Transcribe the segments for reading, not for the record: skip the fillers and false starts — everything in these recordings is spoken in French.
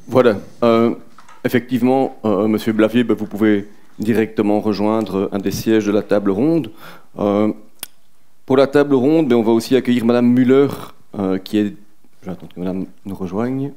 Voilà. Effectivement, Monsieur Blavier, ben, vous pouvez directement rejoindre un des sièges de la table ronde. Pour la table ronde, ben, on va aussi accueillir Madame Müller, qui est... J'attends que Madame nous rejoigne.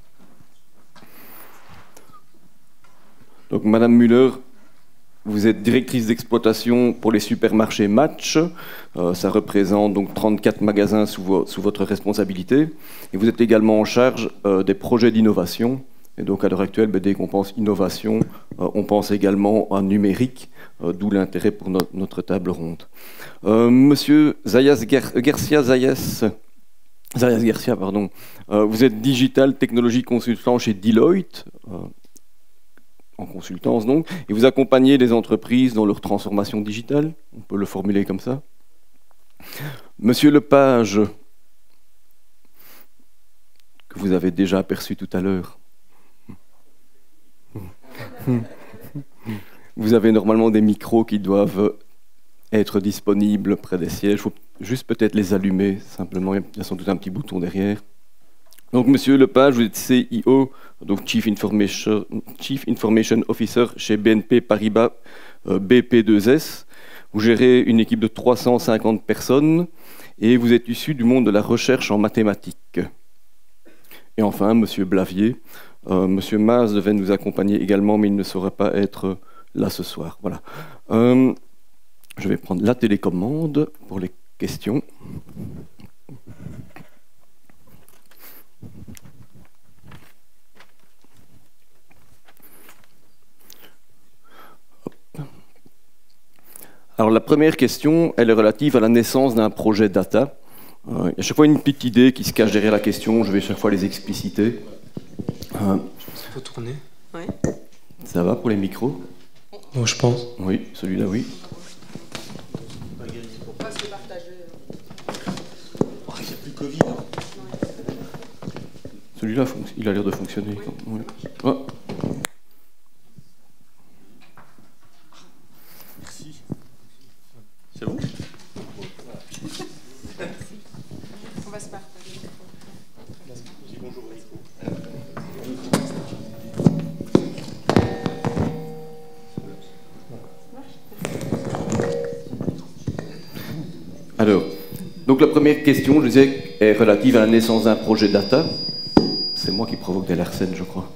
Donc Madame Müller, vous êtes directrice d'exploitation pour les supermarchés Match. Ça représente donc 34 magasins sous votre responsabilité. Et vous êtes également en charge des projets d'innovation. Et donc à l'heure actuelle, dès qu'on pense innovation, on pense également à numérique, d'où l'intérêt pour notre table ronde. Monsieur Garcia Garcia, pardon. Vous êtes Digital Technology Consultant chez Deloitte, en consultance donc, et vous accompagnez les entreprises dans leur transformation digitale, on peut le formuler comme ça. Monsieur Lepage, que vous avez déjà aperçu tout à l'heure. Vous avez normalement des micros qui doivent être disponibles près des sièges. Il faut juste peut-être les allumer, simplement. Il y a sans doute un petit bouton derrière. Donc, Monsieur Lepage, vous êtes CIO, donc Chief Information Officer chez BNP Paribas BP2S. Vous gérez une équipe de 350 personnes et vous êtes issu du monde de la recherche en mathématiques. Et enfin, Monsieur Blavier, Monsieur Maas devait nous accompagner également, mais il ne saurait pas être là ce soir. Voilà. Je vais prendre la télécommande pour les questions. Alors la première question, elle est relative à la naissance d'un projet data. Il y a à chaque fois une petite idée qui se cache derrière la question, je vais chaque fois les expliciter. Il faut tourner. Ouais. Ça va pour les micros? Oh, je pense. Oui, celui-là, oui. On va se le partager. Oh, il n'y a plus Covid. Celui-là, il a l'air de fonctionner. Oui. Oh. Merci. C'est bon? On va se partager. Dis bonjour. Alors, donc la première question, je disais, est relative à la naissance d'un projet data. C'est moi qui provoque des larcènes, je crois.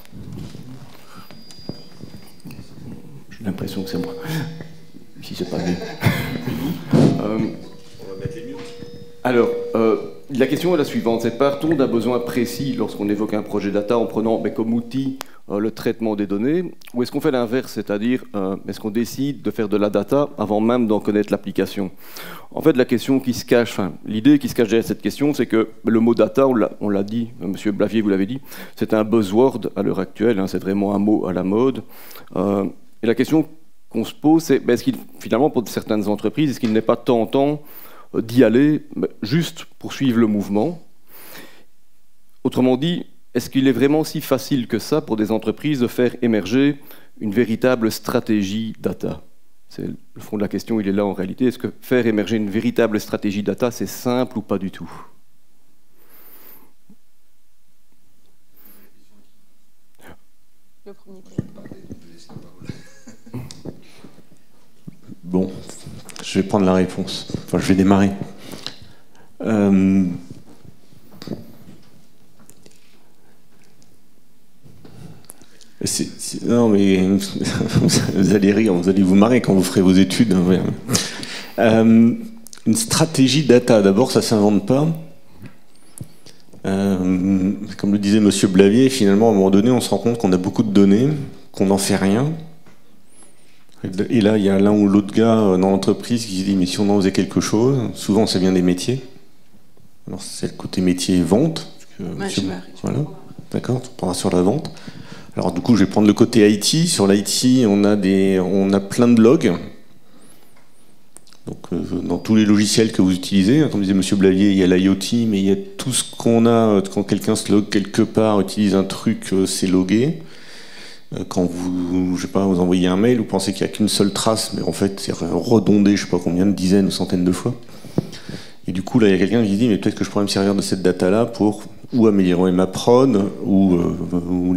J'ai l'impression que c'est moi. Si c'est pas lui. On va mettre les murs. Alors, la question est la suivante. C'est partons d'un besoin précis lorsqu'on évoque un projet data en prenant comme outil le traitement des données, ou est-ce qu'on fait l'inverse, c'est-à-dire est-ce qu'on décide de faire de la data avant même d'en connaître l'application? En fait, la question qui se cache, enfin, l'idée qui se cache derrière cette question, c'est que le mot data, on l'a dit, Monsieur Blavier, vous l'avez dit, c'est un buzzword à l'heure actuelle, c'est vraiment un mot à la mode. Et la question qu'on se pose, c'est est-ce qu'il, finalement, pour certaines entreprises, est-ce qu'il n'est pas tentant d'y aller juste pour suivre le mouvement? Autrement dit, est-ce qu'il est vraiment si facile que ça pour des entreprises de faire émerger une véritable stratégie data? C'est le fond de la question, il est là en réalité. Est-ce que faire émerger une véritable stratégie data, c'est simple ou pas du tout? Le premier. Bon, je vais prendre la réponse. Enfin, je vais démarrer. Non, mais vous allez rire, vous allez vous marrer quand vous ferez vos études. Une stratégie data, d'abord, ça ne s'invente pas. Comme le disait Monsieur Blavier, finalement, à un moment donné, on se rend compte qu'on a beaucoup de données, qu'on n'en fait rien. Et là, il y a l'un ou l'autre gars dans l'entreprise qui se dit, mais si on en faisait quelque chose, souvent, c'est bien des métiers. Alors, c'est le côté métier vente. Voilà, d'accord, on prendra sur la vente. Alors du coup, je vais prendre le côté IT. Sur l'IT, on a plein de logs. Donc, dans tous les logiciels que vous utilisez, comme disait Monsieur Blavier, il y a l'IoT, mais il y a tout ce qu'on a quand quelqu'un se log quelque part, utilise un truc, c'est logué. Quand vous, je sais pas, vous envoyez un mail, vous pensez qu'il n'y a qu'une seule trace, mais en fait, c'est redondé, je sais pas combien, de dizaines ou centaines de fois. Et du coup, là, il y a quelqu'un qui dit, mais peut-être que je pourrais me servir de cette data-là pour ou améliorer ma prod, ou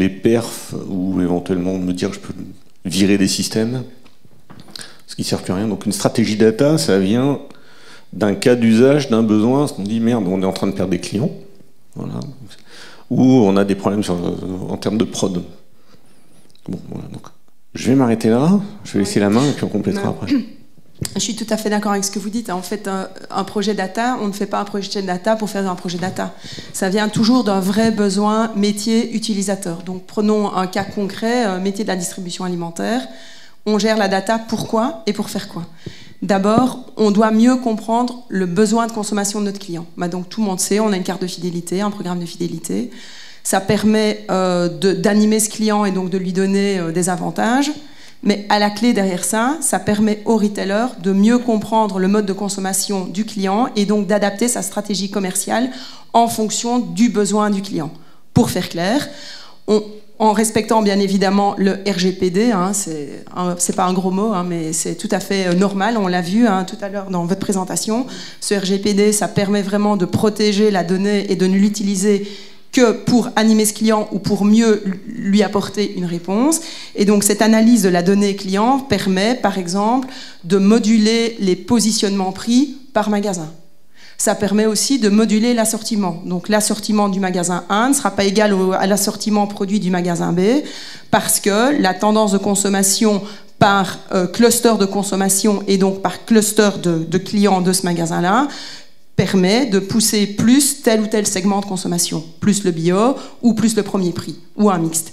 perfs ou éventuellement me dire que je peux virer des systèmes, ce qui ne sert plus à rien. Donc une stratégie data, ça vient d'un cas d'usage, d'un besoin, parce qu'on dit merde, on est en train de perdre des clients, voilà. Ou on a des problèmes en termes de prod. Bon, voilà, donc je vais m'arrêter là, je vais laisser la main et puis on complétera après. Je suis tout à fait d'accord avec ce que vous dites. En fait, un projet data, on ne fait pas un projet data pour faire un projet data. Ça vient toujours d'un vrai besoin métier utilisateur. Donc prenons un cas concret, métier de la distribution alimentaire. On gère la data pourquoi et pour faire quoi? D'abord, on doit mieux comprendre le besoin de consommation de notre client. Donc tout le monde sait, on a une carte de fidélité, un programme de fidélité. Ça permet d'animer ce client et donc de lui donner des avantages. Mais à la clé derrière ça, ça permet au retailer de mieux comprendre le mode de consommation du client et donc d'adapter sa stratégie commerciale en fonction du besoin du client. Pour faire clair, en respectant bien évidemment le RGPD, hein, c'est pas un gros mot, hein, mais c'est tout à fait normal, on l'a vu tout à l'heure dans votre présentation. Ce RGPD, ça permet vraiment de protéger la donnée et de ne l'utiliser que pour animer ce client ou pour mieux lui apporter une réponse. Et donc cette analyse de la donnée client permet par exemple de moduler les positionnements prix par magasin. Ça permet aussi de moduler l'assortiment. Donc l'assortiment du magasin A ne sera pas égal à l'assortiment produit du magasin B parce que la tendance de consommation par cluster de consommation et donc par cluster de clients de ce magasin-là permet de pousser plus tel ou tel segment de consommation, plus le bio ou plus le premier prix, ou un mixte.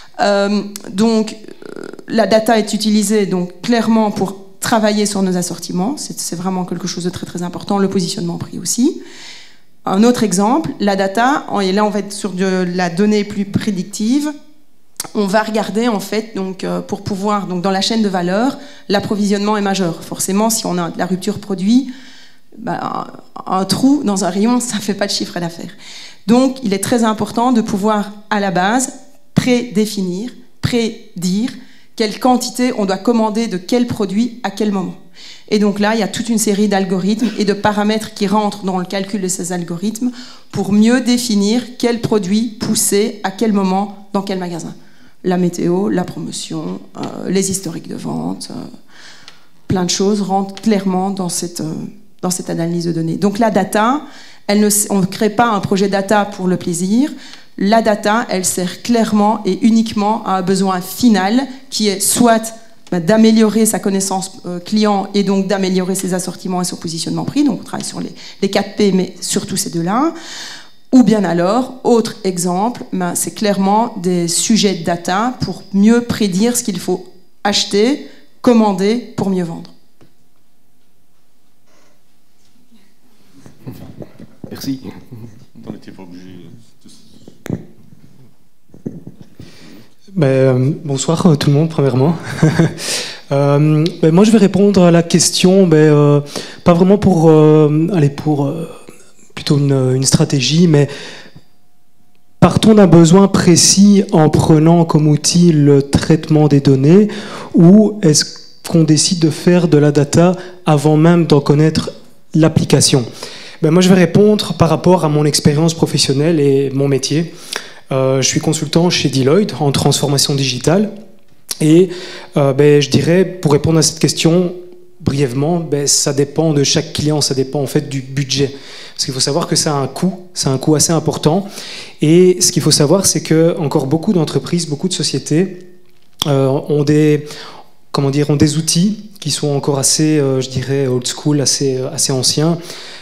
Donc la data est utilisée donc, clairement pour travailler sur nos assortiments, c'est vraiment quelque chose de très très important, le positionnement prix aussi. Un autre exemple, la data, et là on va être sur de la donnée plus prédictive, on va regarder en fait donc, pour pouvoir, donc, dans la chaîne de valeur, l'approvisionnement est majeur. Forcément, si on a de la rupture produit, un trou dans un rayon, ça ne fait pas de chiffre d'affaires. Donc, il est très important de pouvoir, à la base, prédéfinir, prédire quelle quantité on doit commander de quel produit à quel moment. Et donc là, il y a toute une série d'algorithmes et de paramètres qui rentrent dans le calcul de ces algorithmes pour mieux définir quel produit pousser à quel moment dans quel magasin. La météo, la promotion, les historiques de vente, plein de choses rentrent clairement dans cette analyse de données. Donc la data, on ne crée pas un projet data pour le plaisir. La data, elle sert clairement et uniquement à un besoin final qui est soit d'améliorer sa connaissance client et donc d'améliorer ses assortiments et son positionnement prix. Donc on travaille sur les 4 P, mais surtout ces deux-là. Ou bien alors, autre exemple, c'est clairement des sujets de data pour mieux prédire ce qu'il faut acheter, commander pour mieux vendre. Merci. On n'était pas obligé. Bonsoir tout le monde, premièrement. Moi, je vais répondre à la question, pas vraiment pour plutôt une stratégie, mais partons d'un besoin précis en prenant comme outil le traitement des données, ou est-ce qu'on décide de faire de la data avant même d'en connaître l'application? Moi, je vais répondre par rapport à mon expérience professionnelle et mon métier. Je suis consultant chez Deloitte en transformation digitale. Et je dirais, pour répondre à cette question brièvement, ça dépend de chaque client, ça dépend en fait du budget. Parce qu'il faut savoir que ça a un coût assez important. Et ce qu'il faut savoir, c'est que encore beaucoup d'entreprises, beaucoup de sociétés ont des outils qui sont encore assez, je dirais, old school, assez anciens.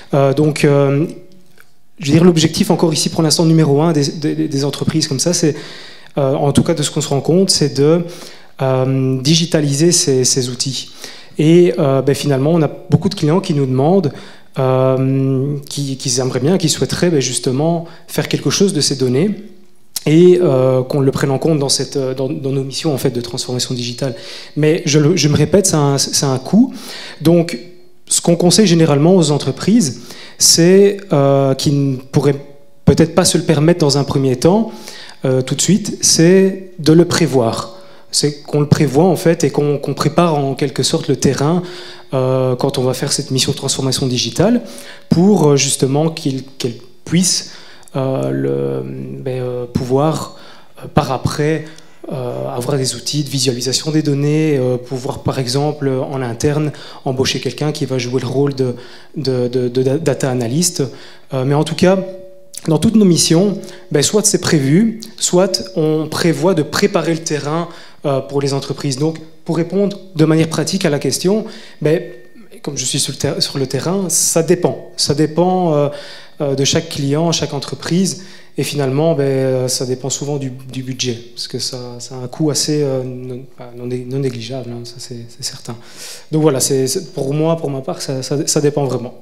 Je veux dire, l'objectif encore ici pour l'instant numéro 1 des entreprises comme ça, c'est, en tout cas de ce qu'on se rend compte, c'est de digitaliser ces outils. Et finalement, on a beaucoup de clients qui nous demandent, qu'ils aimeraient bien, qui souhaiteraient justement faire quelque chose de ces données et qu'on le prenne en compte dans nos missions en fait, de transformation digitale. Mais je me répète, c'est un coût. Donc, ce qu'on conseille généralement aux entreprises, c'est qui ne pourraient peut-être pas se le permettre dans un premier temps, tout de suite, c'est de le prévoir. C'est qu'on le prévoit en fait et qu'on prépare en quelque sorte le terrain quand on va faire cette mission de transformation digitale pour justement qu'elle puisse pouvoir par après avoir des outils de visualisation des données, pouvoir par exemple en interne embaucher quelqu'un qui va jouer le rôle de data analyst. Mais en tout cas, dans toutes nos missions, soit c'est prévu, soit on prévoit de préparer le terrain pour les entreprises. Donc, pour répondre de manière pratique à la question, comme je suis sur le terrain, ça dépend. Ça dépend de chaque client, chaque entreprise. Et finalement, ça dépend souvent du budget, parce que ça a un coût assez non négligeable, hein, ça c'est certain. Donc voilà, pour moi, pour ma part, ça dépend vraiment.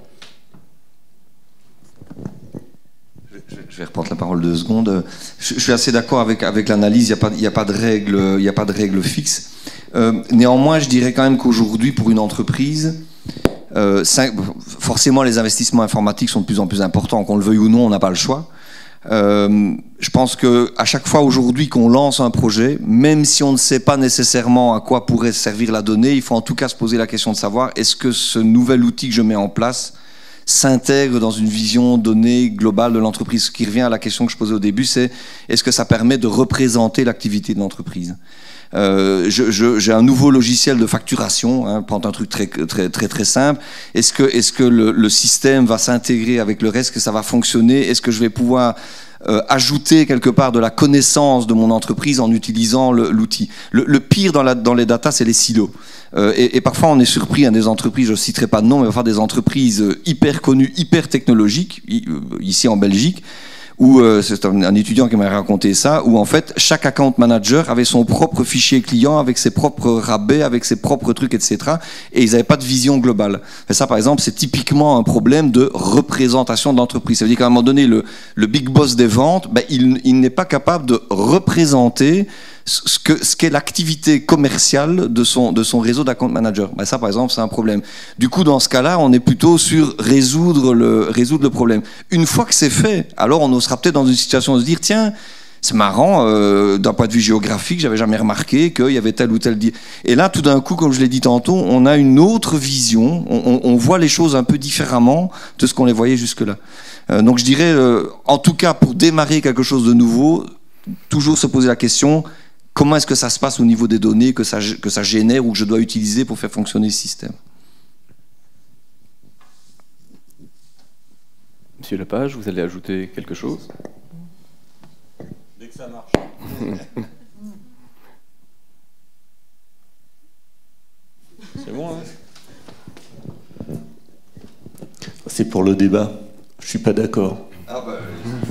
Je vais reprendre la parole 2 secondes. Je suis assez d'accord avec l'analyse, il n'y a pas de règle fixe. Néanmoins, je dirais quand même qu'aujourd'hui, pour une entreprise, forcément les investissements informatiques sont de plus en plus importants, qu'on le veuille ou non, on n'a pas le choix. Je pense qu'à chaque fois aujourd'hui qu'on lance un projet, même si on ne sait pas nécessairement à quoi pourrait servir la donnée, il faut en tout cas se poser la question de savoir est-ce que ce nouvel outil que je mets en place s'intègre dans une vision donnée globale de l'entreprise. Ce qui revient à la question que je posais au début, c'est est-ce que ça permet de représenter l'activité de l'entreprise. J'ai un nouveau logiciel de facturation, hein, prendre un truc très simple. Est-ce que le système va s'intégrer avec le reste, que ça va fonctionner? Est-ce que je vais pouvoir ajouter quelque part de la connaissance de mon entreprise en utilisant l'outil? Le pire dans les datas, c'est les silos. Et parfois on est surpris, hein, des entreprises, je ne citerai pas de nom, mais parfois des entreprises hyper connues, hyper technologiques, ici en Belgique, où c'est un étudiant qui m'a raconté ça, où en fait chaque account manager avait son propre fichier client avec ses propres rabais, avec ses propres trucs, etc. Et ils n'avaient pas de vision globale. Et ça, par exemple, c'est typiquement un problème de représentation d'entreprise. Ça veut dire qu'à un moment donné, le big boss des ventes, il n'est pas capable de représenter ce qu'est l'activité commerciale de son réseau d'account manager. Ça, par exemple, c'est un problème. Du coup, dans ce cas-là, on est plutôt sur résoudre le problème. Une fois que c'est fait, alors on sera peut-être dans une situation de se dire, tiens, c'est marrant, d'un point de vue géographique, j'avais jamais remarqué qu'il y avait tel ou tel... Et là, tout d'un coup, comme je l'ai dit tantôt, on a une autre vision, on voit les choses un peu différemment de ce qu'on les voyait jusque-là. Donc je dirais, en tout cas, pour démarrer quelque chose de nouveau, toujours se poser la question... Comment est-ce que ça se passe au niveau des données que ça génère ou que je dois utiliser pour faire fonctionner le système? Monsieur Lepage, vous allez ajouter quelque chose? Dès que ça marche. C'est bon, hein? C'est pour le débat. Je suis pas d'accord. Ah bah...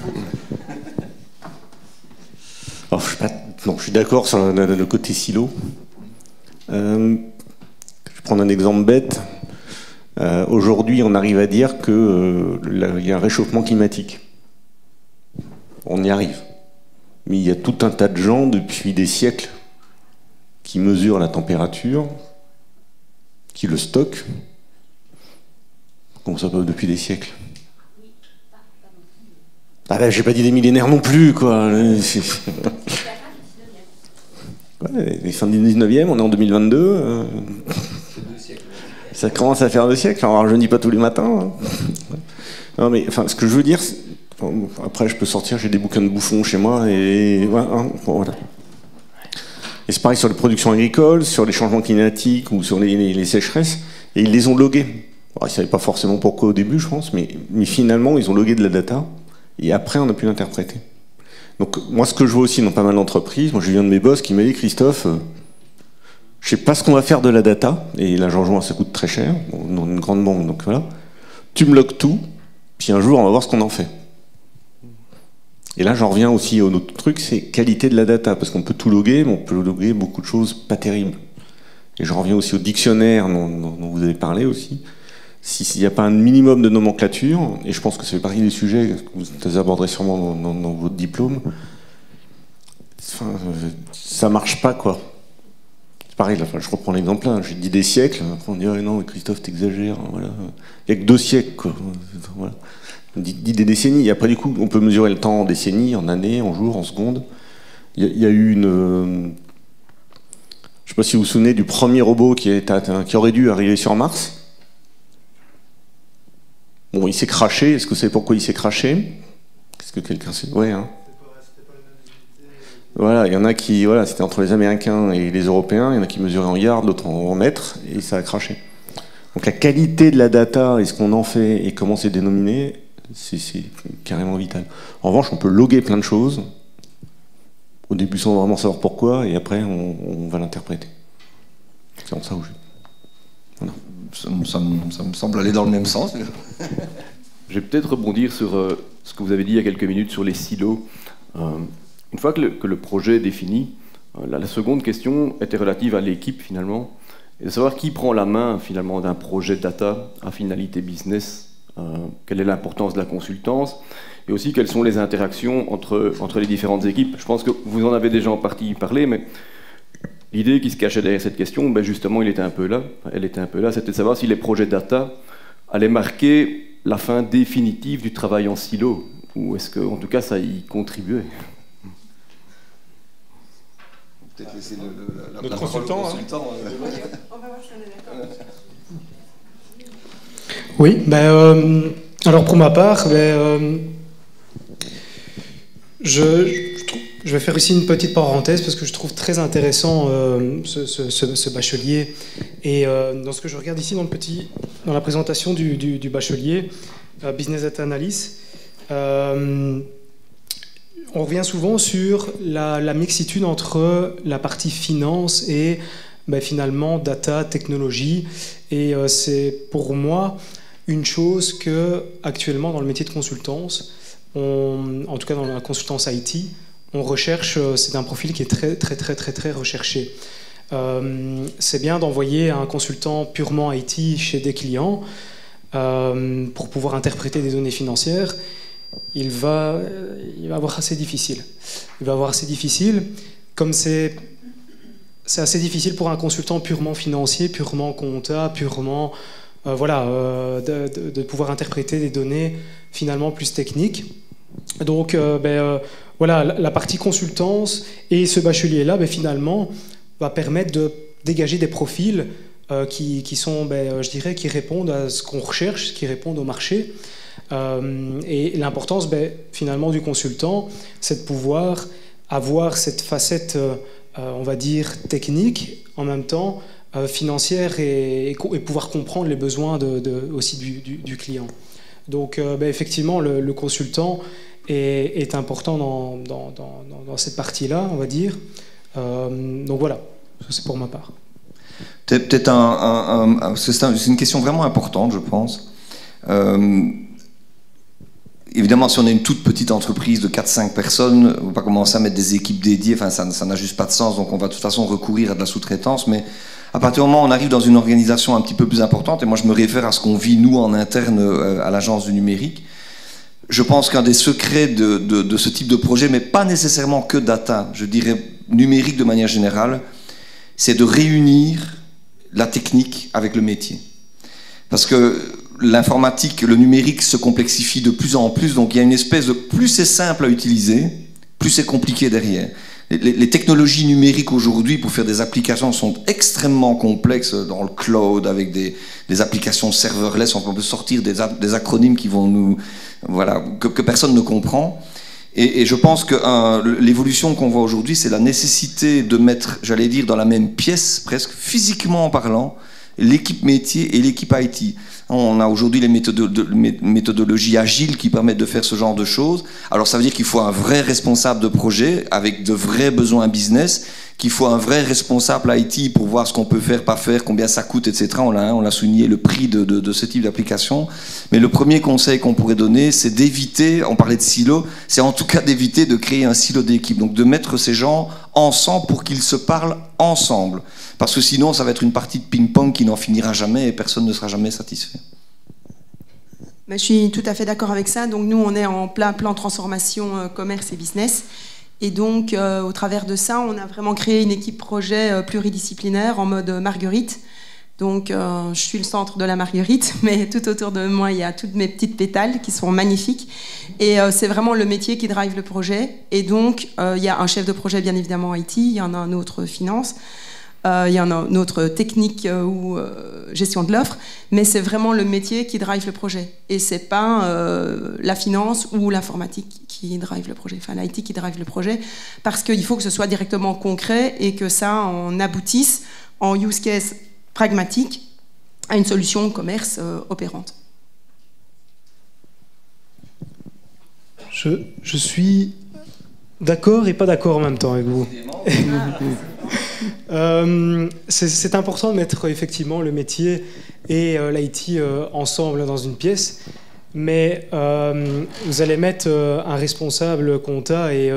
Alors, je suis d'accord sur le côté silo. Je vais prendre un exemple bête. Aujourd'hui, on arrive à dire qu'il y a un réchauffement climatique. On y arrive. Mais il y a tout un tas de gens, depuis des siècles, qui mesurent la température, qui le stockent. Comment ça peut depuis des siècles? Ah ben, j'ai pas dit des millénaires non plus, quoi. Ouais, les fins du 19e, on est en 2022. Ça commence à faire 2 siècles, alors je ne dis pas tous les matins. Hein. Non mais, enfin, ce que je veux dire, après je peux sortir, j'ai des bouquins de bouffons chez moi, et voilà. Et c'est pareil sur les productions agricoles, sur les changements climatiques ou sur les sécheresses, et ils les ont logués. Alors, ils ne savaient pas forcément pourquoi au début, je pense, mais finalement, ils ont logué de la data. Et après, on a pu l'interpréter. Donc, moi, ce que je vois aussi dans pas mal d'entreprises, moi, je viens de mes boss qui m'a dit, Christophe, je sais pas ce qu'on va faire de la data, et là, j'en rejoins, ça coûte très cher, dans une grande banque, donc voilà. Tu me logues tout, puis un jour, on va voir ce qu'on en fait. Et là, j'en reviens aussi au autre truc, c'est qualité de la data, parce qu'on peut tout loguer, mais on peut loguer beaucoup de choses pas terribles. Et j'en reviens aussi au dictionnaire dont vous avez parlé aussi. S'il n'y a pas un minimum de nomenclature, et je pense que ça fait partie des sujets que vous aborderez sûrement dans votre diplôme, enfin, ça marche pas, quoi. C'est pareil, là, enfin, je reprends l'exemple là, j'ai dit des siècles, après on dit oh, non, Christophe, t'exagères, voilà. Il n'y a que 2 siècles, quoi. Voilà. On dit des décennies, et après du coup, on peut mesurer le temps en décennies, en années, en jours, en secondes. Il y a eu une... Je ne sais pas si vous vous souvenez du premier robot qui aurait dû arriver sur Mars. Bon, il s'est crashé. Est-ce que vous savez pourquoi il s'est crashé? Est-ce que quelqu'un sait? Ouais, hein. Voilà, il y en a qui, voilà, c'était entre les Américains et les Européens, il y en a qui mesuraient en yards, d'autres en mètres, et ça a craché. Donc la qualité de la data et ce qu'on en fait et comment c'est dénominé, c'est carrément vital. En revanche, on peut loguer plein de choses, au début sans vraiment savoir pourquoi, et après on va l'interpréter. C'est en ça où je... Voilà. Ça me semble aller dans le même sens. Je vais peut-être rebondir sur ce que vous avez dit il y a quelques minutes sur les silos. Une fois que le projet est défini, la seconde question était relative à l'équipe finalement, et de savoir qui prend la main finalement d'un projet data à finalité business, quelle est l'importance de la consultance, et aussi quelles sont les interactions entre les différentes équipes. Je pense que vous en avez déjà en partie parlé, mais l'idée qui se cachait derrière cette question, ben justement, elle était un peu là, c'était de savoir si les projets data allaient marquer la fin définitive du travail en silo, ou est-ce qu'en tout cas ça y contribuait. Peut-être laisser le consultant. On va voir si on est d'accord. Oui, alors pour ma part, je vais faire ici une petite parenthèse parce que je trouve très intéressant ce bachelier. Et dans ce que je regarde ici dans la présentation du bachelier, Business Data Analysis, on revient souvent sur la mixitude entre la partie finance et finalement data, technologie. Et c'est pour moi une chose que actuellement dans le métier de consultance, en tout cas dans la consultance IT, on recherche, c'est un profil qui est très recherché. C'est bien d'envoyer un consultant purement IT chez des clients pour pouvoir interpréter des données financières. Il va avoir assez difficile. Comme c'est assez difficile pour un consultant purement financier, purement comptable, purement de pouvoir interpréter des données finalement plus techniques. Donc la partie consultance et ce bachelier-là, finalement, va permettre de dégager des profils qui sont, je dirais, qui répondent à ce qu'on recherche, qui répondent au marché. Et l'importance, finalement, du consultant, c'est de pouvoir avoir cette facette, on va dire, technique, en même temps financière, et pouvoir comprendre les besoins aussi du client. Donc, effectivement, le consultant est important dans cette partie-là, on va dire. Donc voilà, c'est pour ma part. Peut-être c'est une question vraiment importante, je pense. Évidemment, si on est une toute petite entreprise de 4-5 personnes, on ne va pas commencer à mettre des équipes dédiées, enfin, ça n'a juste pas de sens, donc on va de toute façon recourir à de la sous-traitance, mais à partir du moment où on arrive dans une organisation un petit peu plus importante, et moi je me réfère à ce qu'on vit nous en interne à l'agence du numérique, je pense qu'un des secrets de ce type de projet, mais pas nécessairement que data, je dirais numérique de manière générale, c'est de réunir la technique avec le métier. Parce que l'informatique, le numérique se complexifie de plus en plus, donc il y a une espèce de plus c'est simple à utiliser, plus c'est compliqué derrière. Les technologies numériques aujourd'hui pour faire des applications sont extrêmement complexes dans le cloud, avec des applications serverless, on peut sortir des acronymes qui vont nous, que personne ne comprend. Et je pense que l'évolution qu'on voit aujourd'hui, c'est la nécessité de mettre, j'allais dire, dans la même pièce, presque physiquement en parlant, l'équipe métier et l'équipe IT. On a aujourd'hui les méthodologies agiles qui permettent de faire ce genre de choses. Alors ça veut dire qu'il faut un vrai responsable de projet avec de vrais besoins business, qu'il faut un vrai responsable IT pour voir ce qu'on peut faire, pas faire, combien ça coûte, etc. On l'a souligné, le prix de ce type d'application. Mais le premier conseil qu'on pourrait donner, c'est d'éviter, on parlait de silo, c'est en tout cas d'éviter de créer un silo d'équipe. Donc de mettre ces gens ensemble pour qu'ils se parlent ensemble. Parce que sinon, ça va être une partie de ping-pong qui n'en finira jamais et personne ne sera jamais satisfait. Je suis tout à fait d'accord avec ça. Donc nous, on est en plein plan transformation commerce et business. Et donc, au travers de ça, on a vraiment créé une équipe projet pluridisciplinaire en mode marguerite. Donc, je suis le centre de la marguerite, mais tout autour de moi, il y a toutes mes petites pétales qui sont magnifiques. Et c'est vraiment le métier qui drive le projet. Et donc, il y a un chef de projet, bien évidemment, IT, il y en a un autre finance, il y en a un autre technique ou gestion de l'offre, mais c'est vraiment le métier qui drive le projet. Et c'est pas la finance ou l'informatique qui drive le projet, enfin l'IT qui drive le projet, parce qu'il faut que ce soit directement concret et que ça en aboutisse en use case pragmatique à une solution commerce opérante. Je suis d'accord et pas d'accord en même temps avec vous. C'est important de mettre effectivement le métier et l'IT ensemble dans une pièce, mais vous allez mettre un responsable compta et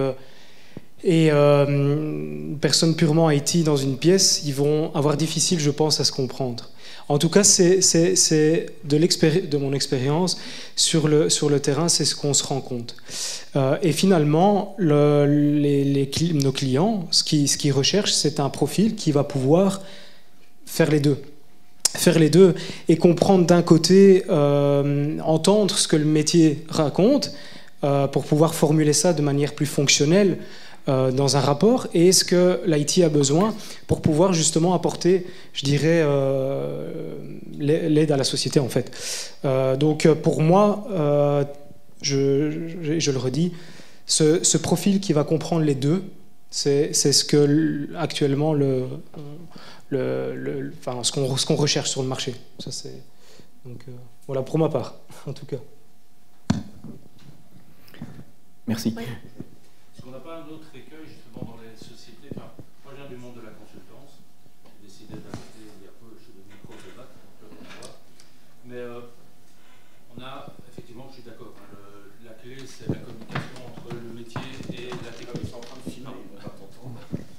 une personne purement IT dans une pièce, ils vont avoir difficile, je pense, à se comprendre. En tout cas, c'est de mon expérience sur le terrain, c'est ce qu'on se rend compte. Et finalement, nos clients, ce qu'ils recherchent, c'est un profil qui va pouvoir faire les deux. Faire les deux et comprendre d'un côté, entendre ce que le métier raconte pour pouvoir formuler ça de manière plus fonctionnelle dans un rapport, et ce que l'IT a besoin pour pouvoir justement apporter, je dirais, l'aide à la société en fait. Donc pour moi, je le redis, ce profil qui va comprendre les deux, c'est ce que actuellement ce qu'on recherche sur le marché. Ça, donc voilà pour ma part, en tout cas. Merci. Oui. Est-ce qu'on n'a pas un autre écueil justement dans les sociétés? Moi je viens du monde de la consultance, j'ai décidé d'arrêter il y a peu, je suis devenu prof de maths, mais on a, effectivement, je suis d'accord, hein, la clé c'est la communication entre le métier et la technologie. En train de filmer, on va t'entendre.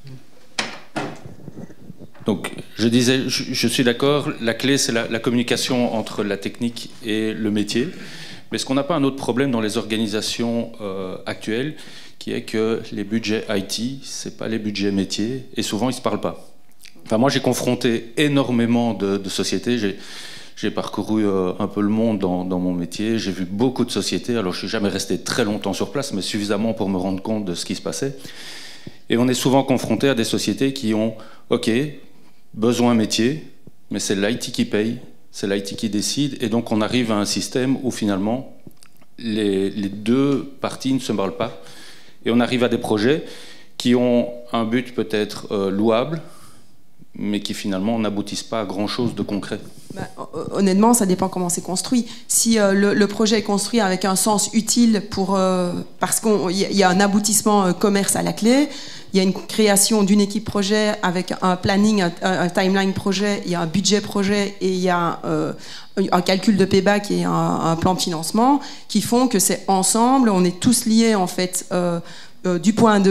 Donc je disais, je suis d'accord, la clé c'est la communication entre la technique et le métier. Mais est-ce qu'on n'a pas un autre problème dans les organisations actuelles, qui est que les budgets IT, ce n'est pas les budgets métiers, et souvent ils ne se parlent pas. Enfin, moi j'ai confronté énormément de sociétés, j'ai parcouru un peu le monde dans mon métier, j'ai vu beaucoup de sociétés, alors je ne suis jamais resté très longtemps sur place, mais suffisamment pour me rendre compte de ce qui se passait. Et on est souvent confronté à des sociétés qui ont, ok, besoin métier, mais c'est l'IT qui paye, c'est l'IT qui décide, et donc on arrive à un système où finalement les deux parties ne se parlent pas, et on arrive à des projets qui ont un but peut-être louable, mais qui finalement n'aboutissent pas à grand-chose de concret. Honnêtement, ça dépend comment c'est construit. Si le projet est construit avec un sens utile parce qu'il y a un aboutissement commerce à la clé, il y a une création d'une équipe projet avec un planning, un timeline projet, il y a un budget projet et il y a un calcul de payback et un plan de financement qui font que c'est ensemble, on est tous liés en fait du point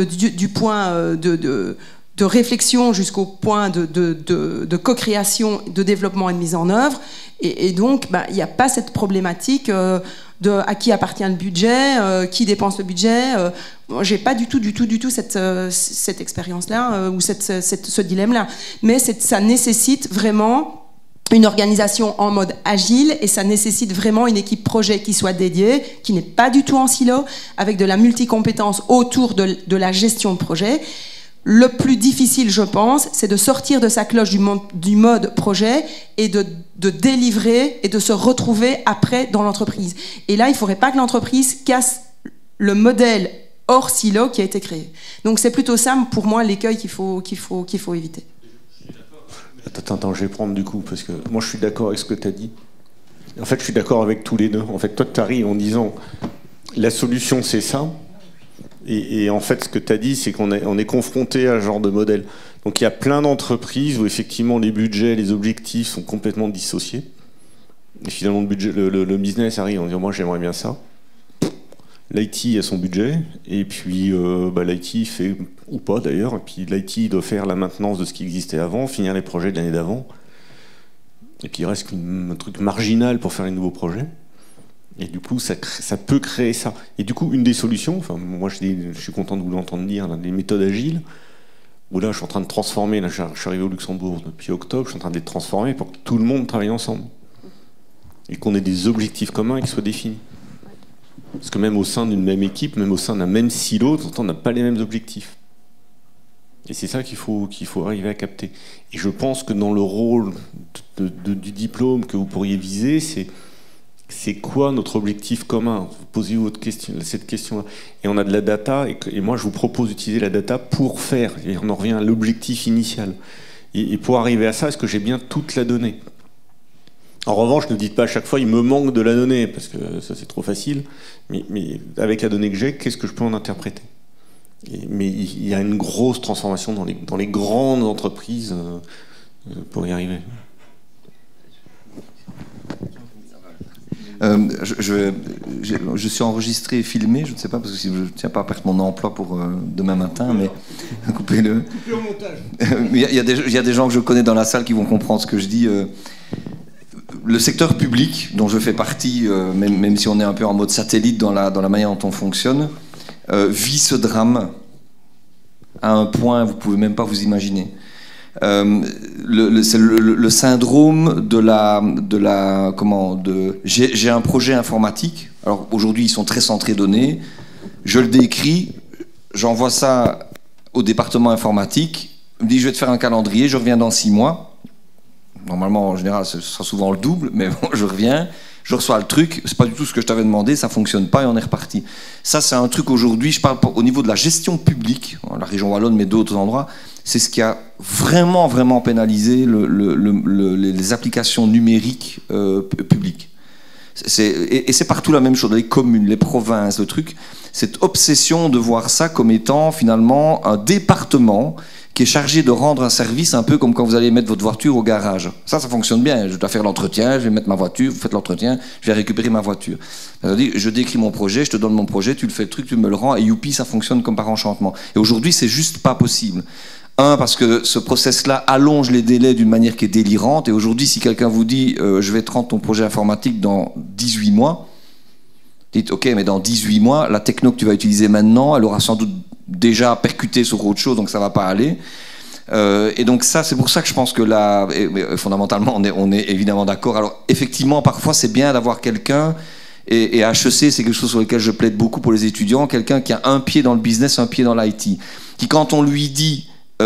de réflexion jusqu'au point de co-création, de développement et de mise en œuvre. Et donc, il n'y a pas cette problématique de à qui appartient le budget, qui dépense le budget. J'ai pas du tout cette expérience-là ou ce dilemme-là. Mais ça nécessite vraiment une organisation en mode agile et ça nécessite vraiment une équipe projet qui soit dédiée, qui n'est pas du tout en silo, avec de la multicompétence autour de la gestion de projet. Le plus difficile, je pense, c'est de sortir de sa cloche du mode projet et de délivrer et de se retrouver après dans l'entreprise. Et là, il ne faudrait pas que l'entreprise casse le modèle hors silo qui a été créé. Donc c'est plutôt ça, pour moi, l'écueil qu'il faut éviter. Attends, je vais prendre du coup, parce que moi je suis d'accord avec ce que tu as dit. En fait, je suis d'accord avec tous les deux. En fait, toi, tu arrives en disant la solution, c'est ça. Et en fait, ce que tu as dit, c'est qu'on est confronté à ce genre de modèle. Donc il y a plein d'entreprises où effectivement les budgets, les objectifs sont complètement dissociés. Et finalement, le business arrive en disant moi j'aimerais bien ça. L'IT a son budget, et puis l'IT fait, ou pas d'ailleurs, et puis l'IT doit faire la maintenance de ce qui existait avant, finir les projets de l'année d'avant. Et puis il reste un truc marginal pour faire les nouveaux projets. Et du coup, ça peut créer ça. Et du coup, une des solutions, enfin, moi je suis content de vous l'entendre dire, là, les méthodes agiles, où là je suis en train de transformer, là je suis arrivé au Luxembourg depuis octobre, je suis en train de les transformer pour que tout le monde travaille ensemble. Et qu'on ait des objectifs communs qui soient définis. Parce que même au sein d'une même équipe, même au sein d'un même silo, on n'a pas les mêmes objectifs. Et c'est ça qu'il faut arriver à capter. Et je pense que dans le rôle du diplôme que vous pourriez viser, c'est c'est quoi notre objectif commun? Vous posez cette question-là. Et on a de la data, et moi je vous propose d'utiliser la data pour faire, et on en revient à l'objectif initial. Et pour arriver à ça, est-ce que j'ai bien toute la donnée? En revanche, ne dites pas à chaque fois il me manque de la donnée, parce que ça c'est trop facile, mais avec la donnée que j'ai, qu'est-ce que je peux en interpréter? Mais il y a une grosse transformation dans les grandes entreprises pour y arriver. Je suis enregistré et filmé, je ne sais pas, parce que si je ne tiens pas à perdre mon emploi pour demain matin, mais coupez-le. Coupez au montage. Il y a des gens que je connais dans la salle qui vont comprendre ce que je dis. Le secteur public, dont je fais partie, même si on est un peu en mode satellite dans la manière dont on fonctionne, vit ce drame à un point vous ne pouvez même pas vous imaginer. C'est le syndrome j'ai un projet informatique. Alors aujourd'hui ils sont très centrés données, je le décris, j'envoie ça au département informatique, il me dit je vais te faire un calendrier, je reviens dans 6 mois. Normalement en général ce sera souvent le double, mais bon, je reviens, je reçois le truc, c'est pas du tout ce que je t'avais demandé, ça fonctionne pas et on est reparti. Ça c'est un truc aujourd'hui, je parle au niveau de la gestion publique, la région wallonne mais d'autres endroits, c'est ce qui a vraiment pénalisé les applications numériques publiques. Et c'est partout la même chose, les communes, les provinces, le truc, cette obsession de voir ça comme étant finalement un département qui est chargé de rendre un service un peu comme quand vous allez mettre votre voiture au garage. Ça fonctionne bien. Je dois faire l'entretien, je vais mettre ma voiture, vous faites l'entretien, je vais récupérer ma voiture. C'est-à-dire, je décris mon projet, je te donne mon projet, tu le fais le truc, tu me le rends, et youpi, ça fonctionne comme par enchantement. Et aujourd'hui, c'est juste pas possible. Parce que ce process-là allonge les délais d'une manière qui est délirante. Et aujourd'hui, si quelqu'un vous dit je vais te rendre ton projet informatique dans 18 mois, dites ok, mais dans 18 mois, la techno que tu vas utiliser maintenant, elle aura sans doute déjà percuté sur autre chose, donc ça va pas aller. Et donc ça, c'est pour ça que je pense que là, fondamentalement, on est évidemment d'accord. Alors effectivement, parfois, c'est bien d'avoir quelqu'un. Et HEC, c'est quelque chose sur lequel je plaide beaucoup pour les étudiants, quelqu'un qui a un pied dans le business, un pied dans l'IT, qui quand on lui dit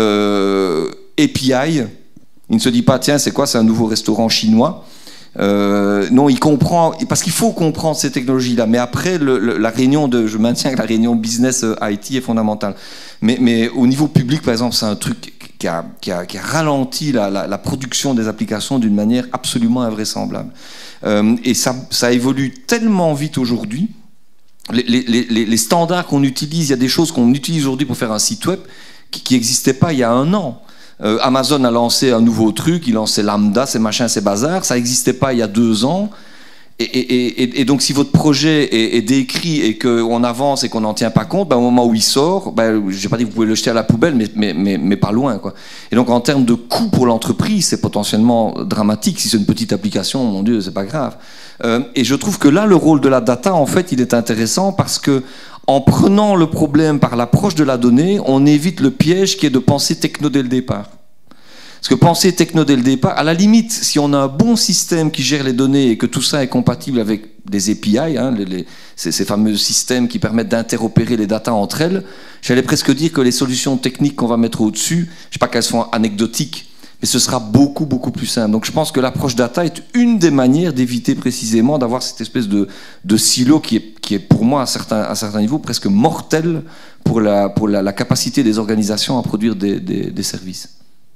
API, il ne se dit pas tiens c'est quoi, c'est un nouveau restaurant chinois. Non, il comprend, parce qu'il faut comprendre ces technologies-là. Mais après, la réunion je maintiens que la réunion business IT est fondamentale. Mais au niveau public, par exemple, c'est un truc qui a ralenti la production des applications d'une manière absolument invraisemblable. Et ça évolue tellement vite aujourd'hui. Les standards qu'on utilise, il y a des choses qu'on utilise aujourd'hui pour faire un site web qui n'existait pas il y a 1 an. Amazon a lancé un nouveau truc, il lançait Lambda, ces machins, ces bazars, ça n'existait pas il y a 2 ans. Et donc si votre projet est décrit et qu'on avance et qu'on n'en tient pas compte, au moment où il sort, je n'ai pas dit que vous pouvez le jeter à la poubelle, mais pas loin, quoi. Et donc en termes de coût pour l'entreprise, c'est potentiellement dramatique. Si c'est une petite application, mon Dieu, c'est pas grave. Et je trouve que là, le rôle de la data, en fait, il est intéressant parce que en prenant le problème par l'approche de la donnée, on évite le piège qui est de penser techno dès le départ. Parce que penser techno dès le départ, à la limite, si on a un bon système qui gère les données et que tout ça est compatible avec des API, ces fameux systèmes qui permettent d'interopérer les datas entre elles, j'allais presque dire que les solutions techniques qu'on va mettre au-dessus, je ne sais pas qu'elles sont anecdotiques, mais ce sera beaucoup plus simple. Donc je pense que l'approche data est une des manières d'éviter précisément d'avoir cette espèce de silo qui est pour moi à certains niveaux presque mortel pour la capacité des organisations à produire des services.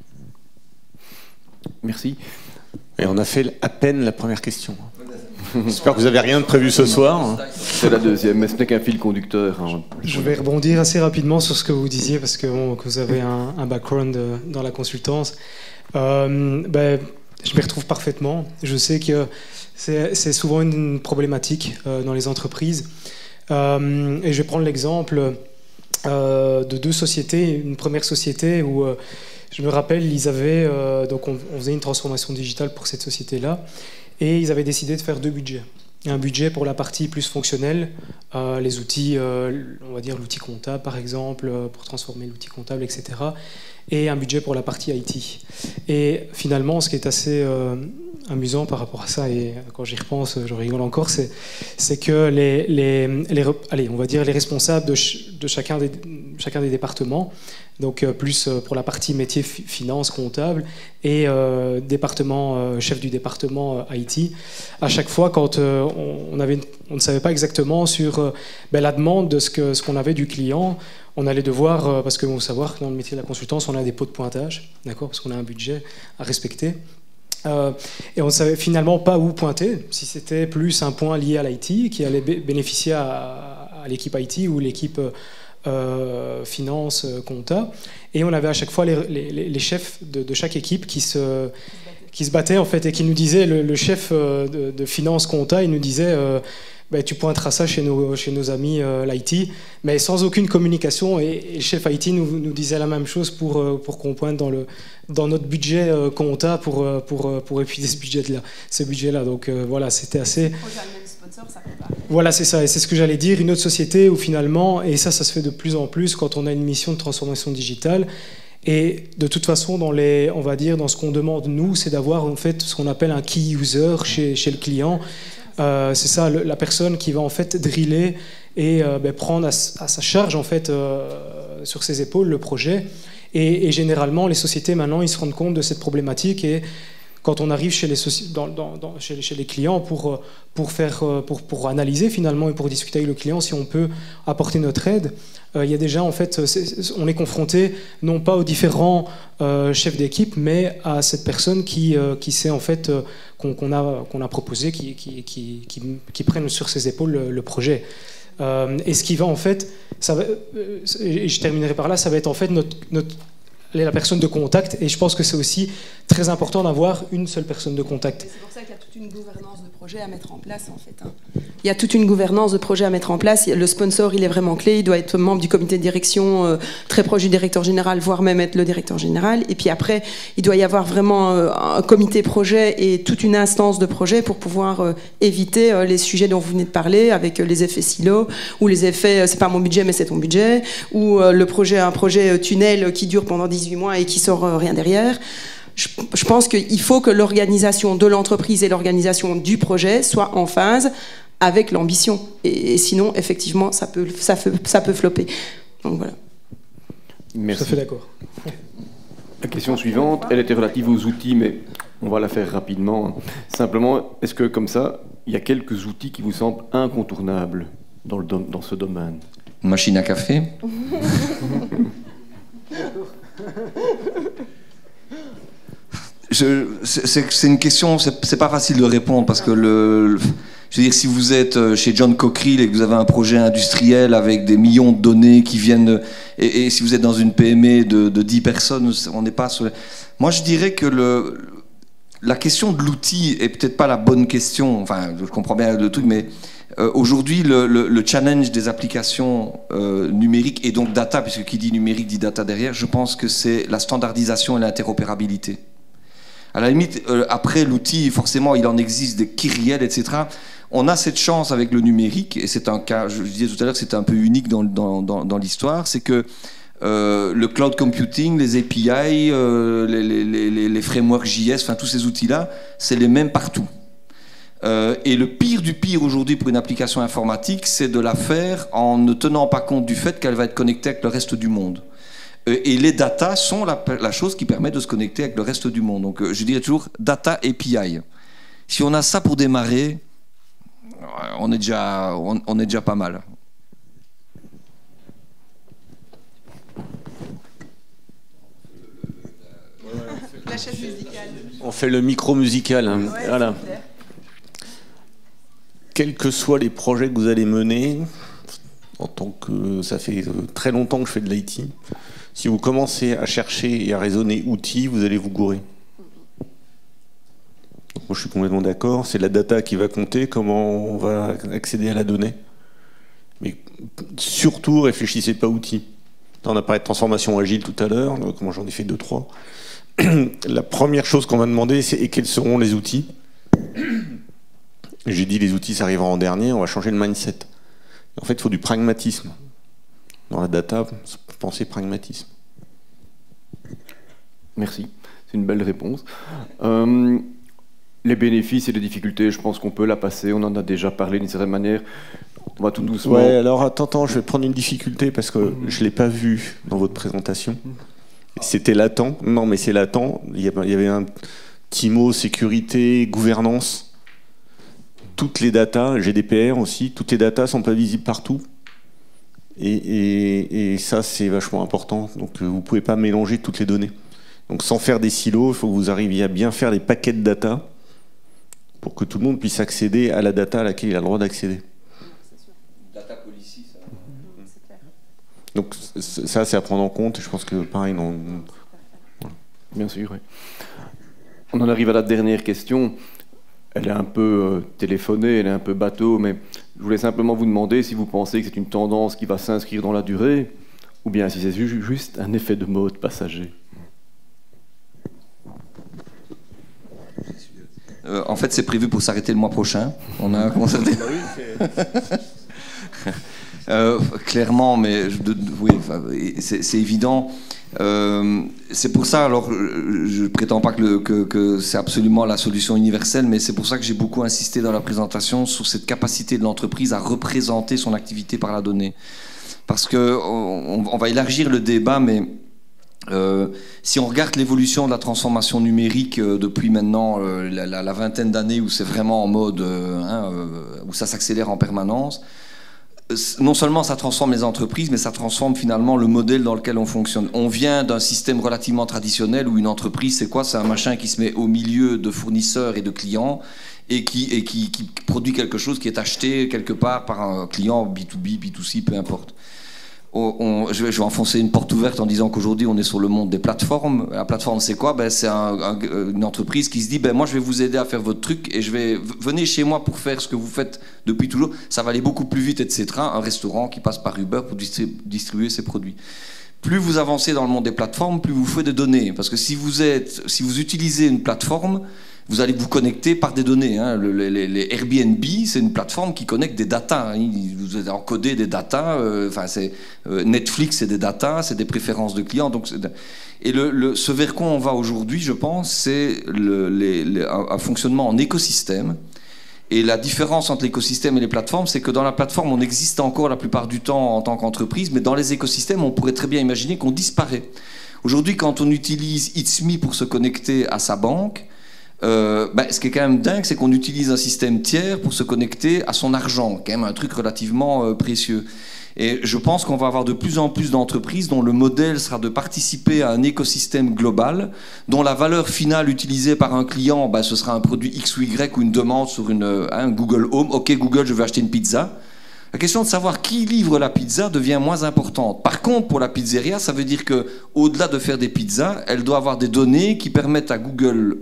Merci. Et on a fait à peine la première question. J'espère que vous n'avez rien de prévu ce soir. C'est la deuxième, mais ce n'est qu'un fil conducteur. Je vais rebondir assez rapidement sur ce que vous disiez, parce que vous avez un background dans la consultance. Je m'y retrouve parfaitement. Je sais que c'est souvent une problématique dans les entreprises. Et je vais prendre l'exemple de 2 sociétés. Une première société où je me rappelle, ils avaient donc on faisait une transformation digitale pour cette société-là, et ils avaient décidé de faire 2 budgets. Un budget pour la partie plus fonctionnelle, les outils, on va dire l'outil comptable par exemple, pour transformer l'outil comptable, etc. Et un budget pour la partie IT. Et finalement, ce qui est assez amusant par rapport à ça, et quand j'y repense, je rigole encore, c'est que allez, on va dire les responsables de chacun des départements, donc plus pour la partie métier, finance, comptable, et chef du département IT, à chaque fois quand on ne savait pas exactement sur la demande de ce qu'on avait du client, on allait devoir, parce qu'il faut savoir que dans le métier de la consultance, on a des pots de pointage, d'accord, parce qu'on a un budget à respecter. Et on ne savait finalement pas où pointer, si c'était plus un point lié à l'IT qui allait bénéficier à l'équipe IT ou l'équipe finance, compta. Et on avait à chaque fois les chefs de chaque équipe qui se battaient en fait, et qui nous disaient, le chef de finance, compta, il nous disait tu pointeras ça chez nos amis l'IT, mais sans aucune communication, et le chef IT nous disait la même chose pour qu'on pointe dans notre budget compta pour épuiser ce budget-là. Donc voilà, c'était assez... Voilà, c'est ça, et c'est ce que j'allais dire, une autre société où finalement, et ça se fait de plus en plus quand on a une mission de transformation digitale, et de toute façon, on va dire, dans ce qu'on demande nous, c'est d'avoir en fait ce qu'on appelle un key user chez le client. C'est ça, la personne qui va en fait driller et prendre à sa charge en fait sur ses épaules le projet. Et généralement, les sociétés maintenant, ils se rendent compte de cette problématique, et quand on arrive chez les clients pour analyser finalement et pour discuter avec le client si on peut apporter notre aide, il y a déjà en fait, on est confronté non pas aux différents chefs d'équipe, mais à cette personne qui sait en fait qu'on a proposé, qui prenne sur ses épaules le projet. Et ce qui va en fait, et je terminerai par là, ça va être en fait la personne de contact, et je pense que c'est aussi très important d'avoir une seule personne de contact. C'est pour ça qu'il y a toute une gouvernance de projet à mettre en place en fait. Il y a toute une gouvernance de projet à mettre en place. Le sponsor, il est vraiment clé, il doit être membre du comité de direction, très proche du directeur général, voire même être le directeur général. Et puis après, il doit y avoir vraiment un comité projet et toute une instance de projet pour pouvoir éviter les sujets dont vous venez de parler, avec les effets silos, ou les effets c'est pas mon budget mais c'est ton budget, ou un projet tunnel qui dure pendant 18 mois et qui sort rien derrière. Je pense qu'il faut que l'organisation de l'entreprise et l'organisation du projet soient en phase avec l'ambition. Et sinon, effectivement, ça peut flopper. Donc voilà. Merci. Tout à fait d'accord. La question suivante, elle était relative aux outils, mais on va la faire rapidement. Simplement, est-ce que comme ça, il y a quelques outils qui vous semblent incontournables dans ce domaine? Une machine à café. C'est une question, c'est pas facile de répondre parce que je veux dire, si vous êtes chez John Cockerill et que vous avez un projet industriel avec des millions de données qui viennent, et si vous êtes dans une PME de 10 personnes, on n'est pas sur... Moi, je dirais que la question de l'outil est peut-être pas la bonne question. Enfin, je comprends bien le truc, mais aujourd'hui, le challenge des applications numériques et donc data, puisque qui dit numérique dit data derrière, je pense que c'est la standardisation et l'interopérabilité. À la limite, après l'outil, forcément, il en existe des kyrielles, etc. On a cette chance avec le numérique, et c'est un cas, je disais tout à l'heure que c'était un peu unique dans l'histoire, c'est que le cloud computing, les API, les frameworks JS, enfin tous ces outils-là, c'est les mêmes partout. Et le pire du pire aujourd'hui pour une application informatique, c'est de la faire en ne tenant pas compte du fait qu'elle va être connectée avec le reste du monde. Et les data sont la chose qui permet de se connecter avec le reste du monde. Donc je dirais toujours data API. Si on a ça pour démarrer, on est déjà pas mal. La chaise musicale. On fait le micro musical. Hein. Ouais, voilà. Quels que soient les projets que vous allez mener, en tant que ça fait très longtemps que je fais de l'IT, si vous commencez à chercher et à raisonner outils, vous allez vous gourer. Donc moi je suis complètement d'accord, c'est la data qui va compter, comment on va accéder à la donnée. Mais surtout, réfléchissez pas outils. On a parlé de transformation agile tout à l'heure, donc moi j'en ai fait 2-3. La première chose qu'on va demander, c'est quels seront les outils. J'ai dit les outils ça arrivera en dernier, on va changer de mindset. En fait, il faut du pragmatisme. Dans la data, pensez pragmatisme. Merci, c'est une belle réponse. les bénéfices et les difficultés, je pense qu'on peut la passer, on en a déjà parlé d'une certaine manière. On va tout doucement. Ouais, alors attends, je vais prendre une difficulté parce que je ne l'ai pas vu dans votre présentation. C'était latent. Non, mais c'est latent. Il y avait un petit mot sécurité, gouvernance. Toutes les datas, GDPR aussi, toutes les datas ne sont pas visibles partout. Et ça, c'est vachement important. Donc, vous ne pouvez pas mélanger toutes les données. Donc, sans faire des silos, il faut que vous arriviez à bien faire des paquets de data pour que tout le monde puisse accéder à la data à laquelle il a le droit d'accéder. Data policy, ça. Donc, ça, c'est à prendre en compte. Je pense que, pareil, non. Voilà. Bien sûr, oui. On en arrive à la dernière question. Elle est un peu téléphonée, elle est un peu bateau, mais je voulais simplement vous demander si vous pensez que c'est une tendance qui va s'inscrire dans la durée, ou bien si c'est juste un effet de mode passager. En fait, c'est prévu pour s'arrêter le mois prochain. On a constaté. Clairement, mais oui, c'est évident. C'est pour ça, alors je prétends pas que c'est absolument la solution universelle, mais c'est pour ça que j'ai beaucoup insisté dans la présentation sur cette capacité de l'entreprise à représenter son activité par la donnée. Parce qu'on va élargir le débat, mais si on regarde l'évolution de la transformation numérique depuis maintenant la vingtaine d'années où c'est vraiment en mode, où ça s'accélère en permanence, non seulement ça transforme les entreprises, mais ça transforme finalement le modèle dans lequel on fonctionne. On vient d'un système relativement traditionnel où une entreprise, c'est quoi? C'est un machin qui se met au milieu de fournisseurs et de clients et qui produit quelque chose qui est acheté quelque part par un client B2B, B2C, peu importe. Je vais enfoncer une porte ouverte en disant qu'aujourd'hui on est sur le monde des plateformes. La plateforme, c'est quoi? C'est une entreprise qui se dit moi je vais vous aider à faire votre truc et venez chez moi pour faire ce que vous faites depuis toujours. Ça va aller beaucoup plus vite, etc. Un restaurant qui passe par Uber pour distribuer ses produits. Plus vous avancez dans le monde des plateformes, plus vous faites des données. Parce que si vous utilisez une plateforme, vous allez vous connecter par des données. Les Airbnb, c'est une plateforme qui connecte des datas. Vous allez encoder des datas. Netflix, c'est des datas, c'est des préférences de clients. Donc, et ce vers quoi on va aujourd'hui, je pense, c'est un fonctionnement en écosystème. Et la différence entre l'écosystème et les plateformes, c'est que dans la plateforme, on existe encore la plupart du temps en tant qu'entreprise, mais dans les écosystèmes, on pourrait très bien imaginer qu'on disparaît. Aujourd'hui, quand on utilise It's Me pour se connecter à sa banque, ce qui est quand même dingue, c'est qu'on utilise un système tiers pour se connecter à son argent, quand même un truc relativement précieux. Et je pense qu'on va avoir de plus en plus d'entreprises dont le modèle sera de participer à un écosystème global, dont la valeur finale utilisée par un client, ce sera un produit X ou Y ou une demande sur Google Home. Ok Google, je veux acheter une pizza. La question de savoir qui livre la pizza devient moins importante. Par contre, pour la pizzeria, ça veut dire que, au-delà de faire des pizzas, elle doit avoir des données qui permettent à Google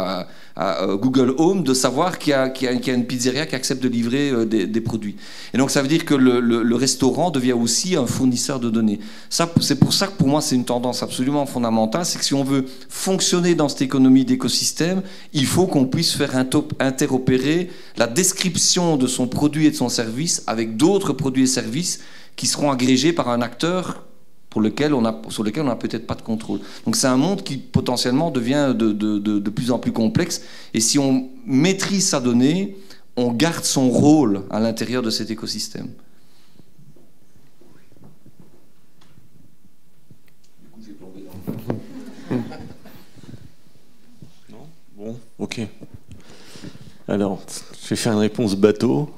Home de savoir qu'il y a une pizzeria qui accepte de livrer des produits. Et donc ça veut dire que le restaurant devient aussi un fournisseur de données. C'est pour ça que pour moi c'est une tendance absolument fondamentale, c'est que si on veut fonctionner dans cette économie d'écosystème, il faut qu'on puisse faire interopérer la description de son produit et de son service avec d'autres produits et services qui seront agrégés par un acteur sur lequel on n'a peut-être pas de contrôle. Donc c'est un monde qui potentiellement devient de plus en plus complexe. Et si on maîtrise sa donnée, on garde son rôle à l'intérieur de cet écosystème. Du coup, j'ai plombé dans le... Non ? Bon, ok. Alors, je vais faire une réponse bateau.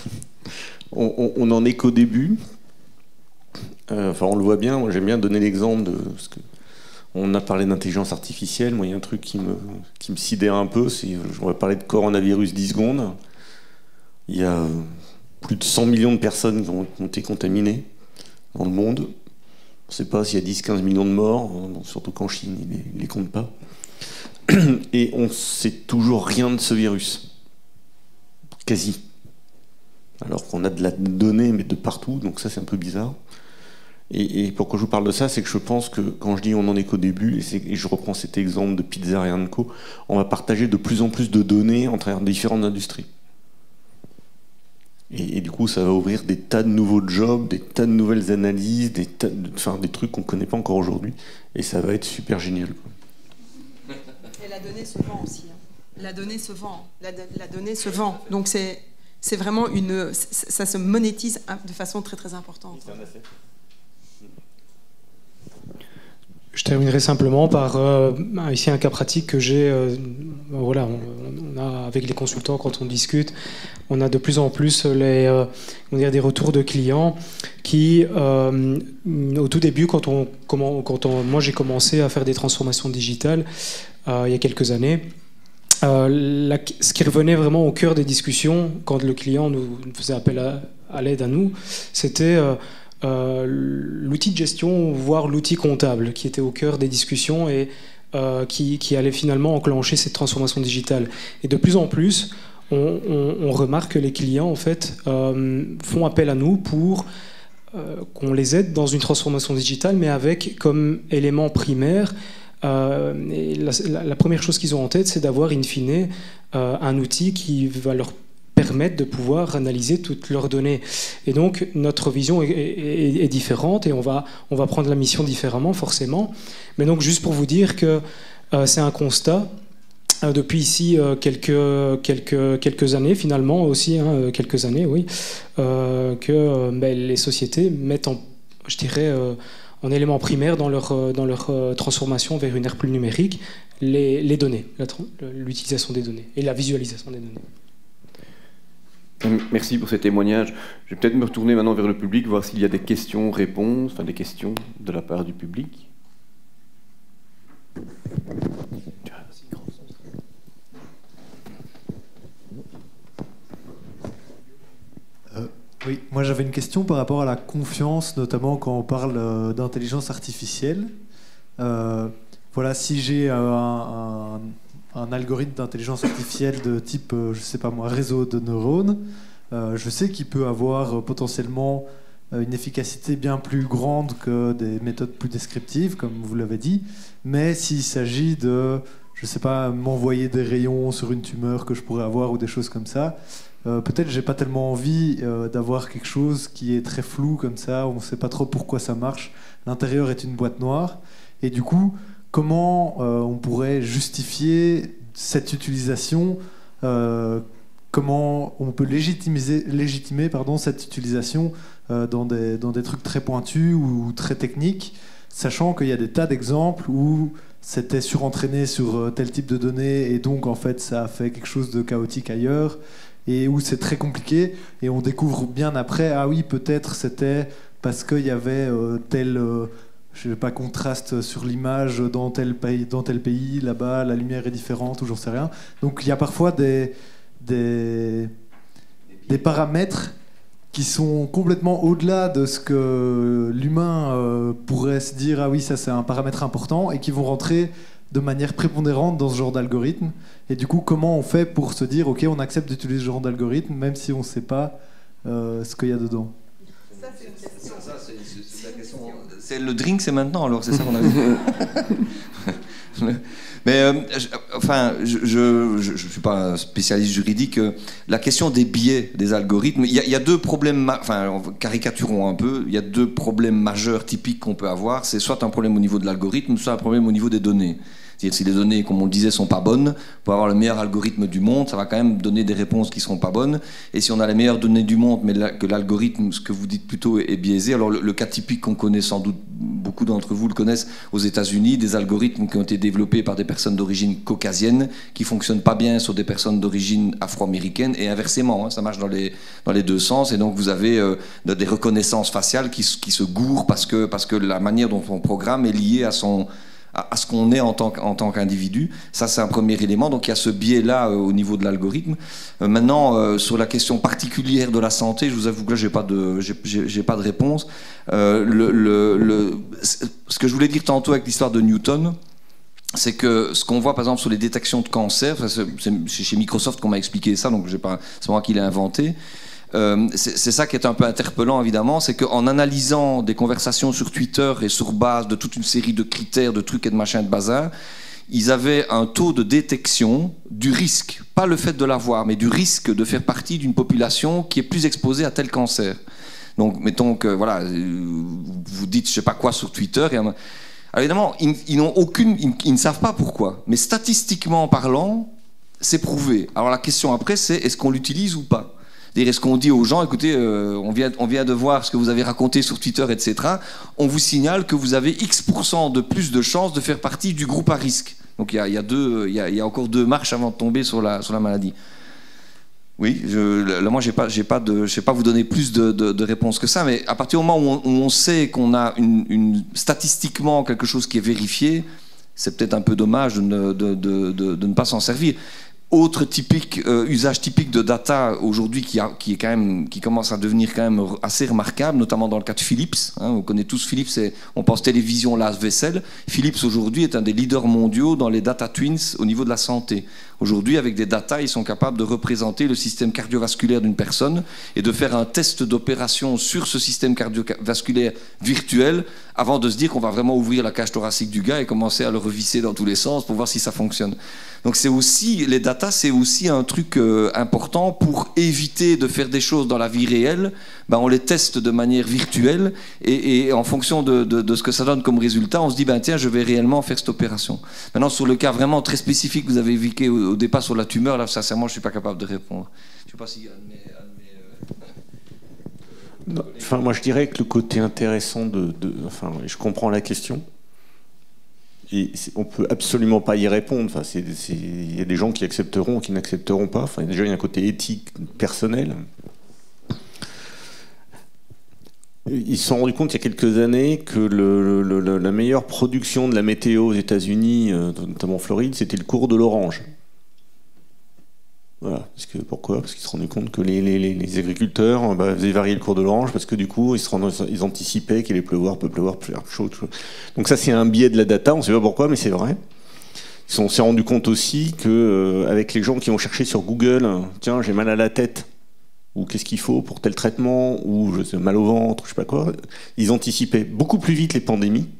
On en est qu'au début. On le voit bien, moi j'aime bien donner l'exemple de... Parce que on a parlé d'intelligence artificielle, moi il y a un truc qui me sidère un peu, on va parler de coronavirus 10 secondes. Il y a plus de 100 millions de personnes qui ont été contaminées dans le monde. On ne sait pas s'il y a 10-15 millions de morts, surtout qu'en Chine, ils ne les comptent pas. Et on ne sait toujours rien de ce virus. Quasi. Alors qu'on a de la donnée, mais de partout, donc ça c'est un peu bizarre. Et pourquoi je vous parle de ça, c'est que je pense que quand je dis on en est qu'au début, et je reprends cet exemple de Pizzeria & Co, on va partager de plus en plus de données entre différentes industries. Et du coup, ça va ouvrir des tas de nouveaux jobs, des tas de nouvelles analyses, des trucs qu'on ne connaît pas encore aujourd'hui. Et ça va être super génial. Et la donnée se vend aussi. La donnée se vend. La donnée se vend. Donc c'est vraiment ça se monétise de façon très très importante. Je terminerai simplement par ici un cas pratique que j'ai. Voilà, on a avec les consultants quand on discute, on a de plus en plus des retours de clients qui, au tout début, moi j'ai commencé à faire des transformations digitales il y a quelques années. Ce qui revenait vraiment au cœur des discussions quand le client nous faisait appel à l'aide à nous, c'était l'outil de gestion, voire l'outil comptable, qui était au cœur des discussions et qui allait finalement enclencher cette transformation digitale. Et de plus en plus, on remarque que les clients en fait font appel à nous pour qu'on les aide dans une transformation digitale, mais avec comme élément primaire. Et la première chose qu'ils ont en tête, c'est d'avoir in fine un outil qui va leur permettre de pouvoir analyser toutes leurs données. Et donc notre vision est différente et on va prendre la mission différemment forcément. Mais donc juste pour vous dire que c'est un constat depuis ici quelques années finalement aussi, quelques années oui, que les sociétés mettent en élément primaire dans leur transformation vers une ère plus numérique, les données, l'utilisation des données et la visualisation des données. Merci pour ces témoignages. Je vais peut-être me retourner maintenant vers le public, voir s'il y a des questions-réponses, des questions de la part du public. Oui, moi j'avais une question par rapport à la confiance, notamment quand on parle d'intelligence artificielle. Voilà, si j'ai un algorithme d'intelligence artificielle de type, je sais pas moi, réseau de neurones, je sais qu'il peut avoir potentiellement une efficacité bien plus grande que des méthodes plus descriptives, comme vous l'avez dit. Mais s'il s'agit de, je sais pas, m'envoyer des rayons sur une tumeur que je pourrais avoir ou des choses comme ça, peut-être j'ai pas tellement envie d'avoir quelque chose qui est très flou comme ça, on ne sait pas trop pourquoi ça marche. L'intérieur est une boîte noire. Et du coup, comment on pourrait justifier cette utilisation, comment on peut légitimer cette utilisation dans des trucs très pointus ou très techniques, sachant qu'il y a des tas d'exemples où c'était surentraîné sur tel type de données et donc en fait ça a fait quelque chose de chaotique ailleurs et où c'est très compliqué et on découvre bien après, ah oui, peut-être c'était parce qu'il y avait tel... je sais pas, contraste sur l'image dans tel pays, là-bas, la lumière est différente, ou j'en sais rien. Donc il y a parfois des paramètres qui sont complètement au-delà de ce que l'humain pourrait se dire, ah oui, ça c'est un paramètre important, et qui vont rentrer de manière prépondérante dans ce genre d'algorithme. Et du coup, comment on fait pour se dire, ok, on accepte d'utiliser ce genre d'algorithme, même si on ne sait pas ce qu'il y a dedans? Ça, c'est une question. C'est la question. C'est le drink, c'est maintenant, alors c'est ça qu'on a vu. Mais je suis pas un spécialiste juridique. La question des biais des algorithmes, il y a deux problèmes. Caricaturons un peu. Il y a deux problèmes majeurs typiques qu'on peut avoir. C'est soit un problème au niveau de l'algorithme, soit un problème au niveau des données. C'est-à-dire si les données, comme on le disait, sont pas bonnes, pour avoir le meilleur algorithme du monde, ça va quand même donner des réponses qui seront pas bonnes. Et si on a les meilleures données du monde, mais que l'algorithme, ce que vous dites plutôt, est biaisé, alors le cas typique qu'on connaît sans doute, beaucoup d'entre vous le connaissent aux États-Unis, des algorithmes qui ont été développés par des personnes d'origine caucasienne, qui fonctionnent pas bien sur des personnes d'origine afro-américaine, et inversement, ça marche dans les deux sens. Et donc vous avez des reconnaissances faciales qui se gourent parce que la manière dont on programme est liée à ce qu'on est en tant qu'individu. Ça, c'est un premier élément. Donc, il y a ce biais-là au niveau de l'algorithme. Maintenant, sur la question particulière de la santé, je vous avoue que là, j'ai pas de réponse. Ce que je voulais dire tantôt avec l'histoire de Newton, c'est que ce qu'on voit, par exemple, sur les détections de cancer, c'est chez Microsoft qu'on m'a expliqué ça, donc c'est moi qui l'ai inventé. C'est ça qui est un peu interpellant, évidemment, c'est qu'en analysant des conversations sur Twitter et sur base de toute une série de critères, de trucs et de machins de bazar, ils avaient un taux de détection du risque, pas le fait de l'avoir, mais du risque de faire partie d'une population qui est plus exposée à tel cancer. Donc, mettons que, voilà, vous dites je sais pas quoi sur Twitter, alors évidemment, ils ne savent pas pourquoi, mais statistiquement parlant, c'est prouvé. Alors la question après, c'est est-ce qu'on l'utilise ou pas? Est-ce qu'on dit aux gens, écoutez, on vient de voir ce que vous avez raconté sur Twitter, etc. On vous signale que vous avez X% de plus de chances de faire partie du groupe à risque. Donc il y a encore 2 marches avant de tomber sur la maladie. Oui, moi je ne sais pas vous donner plus de réponses que ça, mais à partir du moment où on sait qu'on a statistiquement quelque chose qui est vérifié, c'est peut-être un peu dommage de ne pas s'en servir. Autre usage typique de data aujourd'hui qui commence à devenir quand même assez remarquable, notamment dans le cas de Philips. On connaît tous Philips, on pense télévision, lave-vaisselle. Philips aujourd'hui est un des leaders mondiaux dans les data twins au niveau de la santé. Aujourd'hui, avec des data, ils sont capables de représenter le système cardiovasculaire d'une personne et de faire un test d'opération sur ce système cardiovasculaire virtuel avant de se dire qu'on va vraiment ouvrir la cage thoracique du gars et commencer à le revisser dans tous les sens pour voir si ça fonctionne. Donc les data, c'est aussi un truc important pour éviter de faire des choses dans la vie réelle. On les teste de manière virtuelle et en fonction de ce que ça donne comme résultat, on se dit tiens, je vais réellement faire cette opération. Maintenant, sur le cas vraiment très spécifique que vous avez évoqué au départ sur la tumeur, là, sincèrement, je ne suis pas capable de répondre. Je ne sais pas si Enfin, moi, je dirais que le côté intéressant enfin, je comprends la question. Et on ne peut absolument pas y répondre. Enfin, y a des gens qui accepteront ou qui n'accepteront pas. Enfin, déjà, il y a un côté éthique, personnel. Ils se sont rendus compte il y a quelques années que la meilleure production de la météo aux États-Unis, notamment en Floride, c'était le cours de l'orange. Voilà. Pourquoi ? Parce qu'ils se sont rendus compte que les agriculteurs faisaient varier le cours de l'orange parce que du coup, ils anticipaient qu'il allait pleuvoir, peut pleuvoir, plus chaud. Donc ça, c'est un biais de la data. On ne sait pas pourquoi, mais c'est vrai. On s'est rendu compte aussi qu'avec les gens qui ont cherché sur Google, tiens, j'ai mal à la tête, ou qu'est-ce qu'il faut pour tel traitement, ou j'ai mal au ventre, je sais pas quoi, ils anticipaient beaucoup plus vite les pandémies.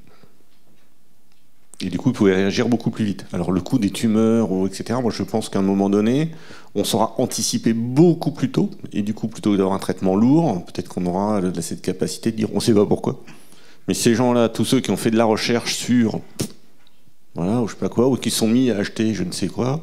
Et du coup, ils pouvaient réagir beaucoup plus vite. Alors le coût des tumeurs, etc., moi je pense qu'à un moment donné, on saura anticiper beaucoup plus tôt. Et du coup, plutôt que d'avoir un traitement lourd, peut-être qu'on aura cette capacité de dire, on ne sait pas pourquoi. Mais ces gens-là, tous ceux qui ont fait de la recherche sur, voilà, ou je sais pas quoi, ou qui sont mis à acheter je ne sais quoi,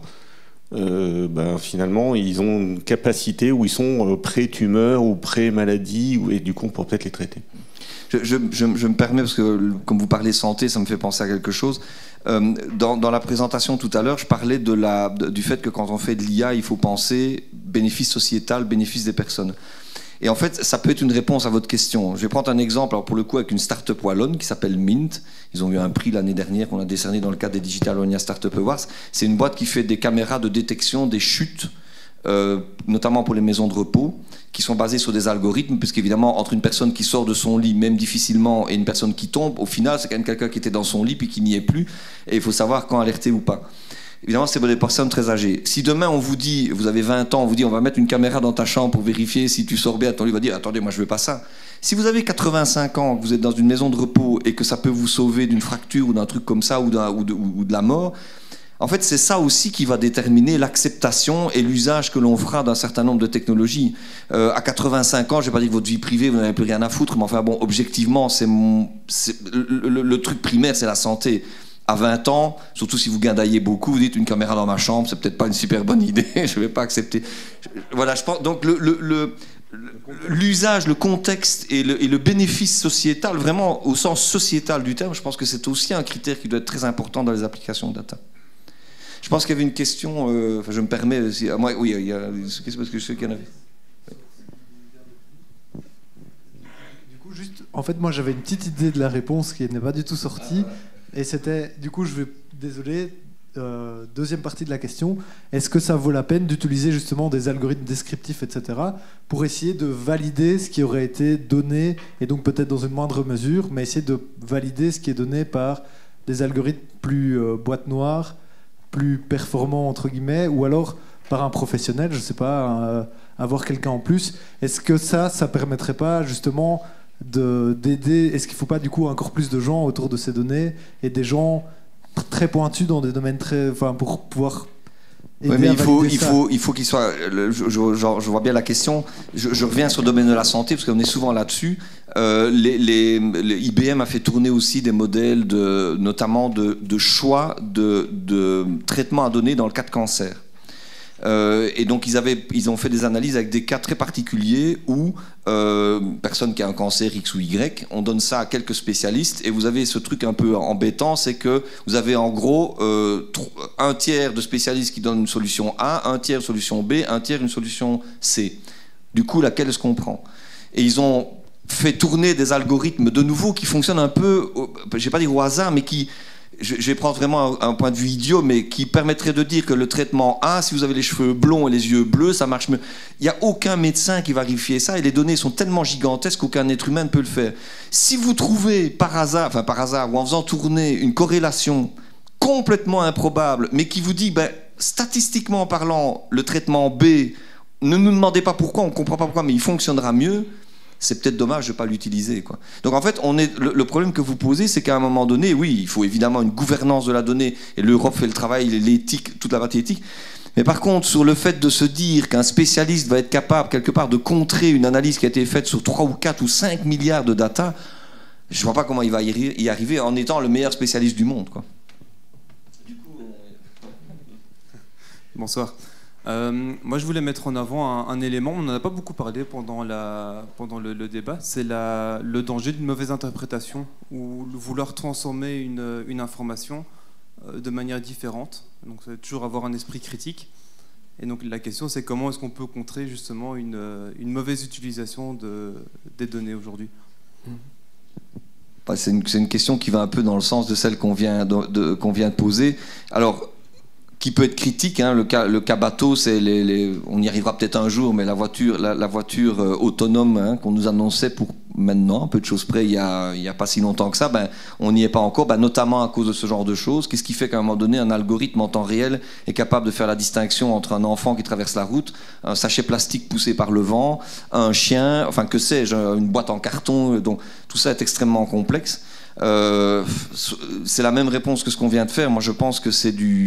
finalement, ils ont une capacité où ils sont pré-tumeur ou pré-maladie, et du coup, on pourra peut-être les traiter. Je me permets, parce que comme vous parlez santé, ça me fait penser à quelque chose. Dans la présentation tout à l'heure, je parlais du fait que quand on fait de l'IA, il faut penser bénéfice sociétal, bénéfice des personnes. Et en fait, ça peut être une réponse à votre question. Je vais prendre un exemple, alors pour le coup, avec une start-up wallonne qui s'appelle Mint. Ils ont eu un prix l'année dernière qu'on a décerné dans le cadre des Digital Wallonia Startup Awards. C'est une boîte qui fait des caméras de détection des chutes, notamment pour les maisons de repos, qui sont basées sur des algorithmes, puisqu'évidemment, entre une personne qui sort de son lit, même difficilement, et une personne qui tombe, au final, c'est quand même quelqu'un qui était dans son lit puis qui n'y est plus, et il faut savoir quand alerter ou pas. Évidemment, c'est pour des personnes très âgées. Si demain, on vous dit, vous avez 20 ans, on vous dit, on va mettre une caméra dans ta chambre pour vérifier si tu sors bien, ton lit va dire, attendez, moi, je veux pas ça. Si vous avez 85 ans, que vous êtes dans une maison de repos, et que ça peut vous sauver d'une fracture ou d'un truc comme ça, ou de la mort, en fait, c'est ça aussi qui va déterminer l'acceptation et l'usage que l'on fera d'un certain nombre de technologies. À 85 ans, je ne vais pas dire que votre vie privée, vous n'avez plus rien à foutre, mais enfin bon, objectivement, le truc primaire, c'est la santé. À 20 ans, surtout si vous guindaillez beaucoup, vous dites une caméra dans ma chambre, c'est peut-être pas une super bonne idée, je ne vais pas accepter. Voilà, je pense. Donc l'usage, le contexte et le bénéfice sociétal, vraiment au sens sociétal du terme, je pense que c'est aussi un critère qui doit être très important dans les applications de data. Je pense qu'il y avait une question, je me permets, moi, oui, il y a parce que je sais qu'il y en avait. Du coup, juste, en fait, moi j'avais une petite idée de la réponse qui n'est pas du tout sortie, et c'était, du coup, désolé, deuxième partie de la question, est-ce que ça vaut la peine d'utiliser justement des algorithmes descriptifs, etc., pour essayer de valider ce qui aurait été donné, et donc peut-être dans une moindre mesure, mais essayer de valider ce qui est donné par des algorithmes plus boîte noire, plus performant entre guillemets, ou alors par un professionnel, je sais pas, avoir quelqu'un en plus. Est-ce que ça permettrait pas justement d'aider? Est-ce qu'il faut pas du coup encore plus de gens autour de ces données et des gens très pointus dans des domaines très, enfin, pour pouvoir aider? Oui, mais il faut qu'il soit. Je vois bien la question. Je reviens sur le domaine de la santé parce qu'on est souvent là-dessus. IBM a fait tourner aussi des modèles notamment de choix de traitement à donner dans le cas de cancer. Et donc ils ont fait des analyses avec des cas très particuliers où personne qui a un cancer X ou Y, on donne ça à quelques spécialistes et vous avez ce truc un peu embêtant, c'est que vous avez en gros un tiers de spécialistes qui donnent une solution A, un tiers une solution B, un tiers une solution C. Du coup, laquelle est-ce qu'on prend? Et ils ont fait tourner des algorithmes de nouveau qui fonctionnent un peu, je ne vais pas dire au hasard, mais qui... Je vais prendre vraiment un point de vue idiot, mais qui permettrait de dire que le traitement A, si vous avez les cheveux blonds et les yeux bleus, ça marche mieux. Il n'y a aucun médecin qui va vérifier ça, et les données sont tellement gigantesques qu'aucun être humain ne peut le faire. Si vous trouvez par hasard, ou en faisant tourner une corrélation complètement improbable, mais qui vous dit, statistiquement parlant, le traitement B, ne nous demandez pas pourquoi, on ne comprend pas pourquoi, mais il fonctionnera mieux, c'est peut-être dommage de ne pas l'utiliser, quoi. Donc en fait, le problème que vous posez, c'est qu'à un moment donné, oui, il faut évidemment une gouvernance de la donnée, et l'Europe fait le travail, l'éthique, toute la partie éthique. Mais par contre, sur le fait de se dire qu'un spécialiste va être capable, quelque part, de contrer une analyse qui a été faite sur 3 ou 4 ou 5 milliards de data, je ne vois pas comment il va y arriver en étant le meilleur spécialiste du monde, quoi. Bonsoir. Moi, je voulais mettre en avant un élément, on n'en a pas beaucoup parlé pendant le débat, c'est le danger d'une mauvaise interprétation ou vouloir transformer une information de manière différente. Donc, ça veut toujours avoir un esprit critique. Et donc, la question, c'est comment est-ce qu'on peut contrer justement une mauvaise utilisation des données aujourd'hui. C'est une question qui va un peu dans le sens de celle qu'on vient de poser. Alors, qui peut être critique, hein, le cas bateau, c'est on y arrivera peut-être un jour, mais la voiture autonome, hein, qu'on nous annonçait pour maintenant, un peu de choses près, il y a pas si longtemps que ça, on n'y est pas encore, notamment à cause de ce genre de choses. Qu'est-ce qui fait qu'à un moment donné, un algorithme en temps réel est capable de faire la distinction entre un enfant qui traverse la route, un sachet plastique poussé par le vent, un chien, enfin que sais-je, une boîte en carton, donc tout ça est extrêmement complexe. C'est la même réponse que ce qu'on vient de faire. Moi, je pense que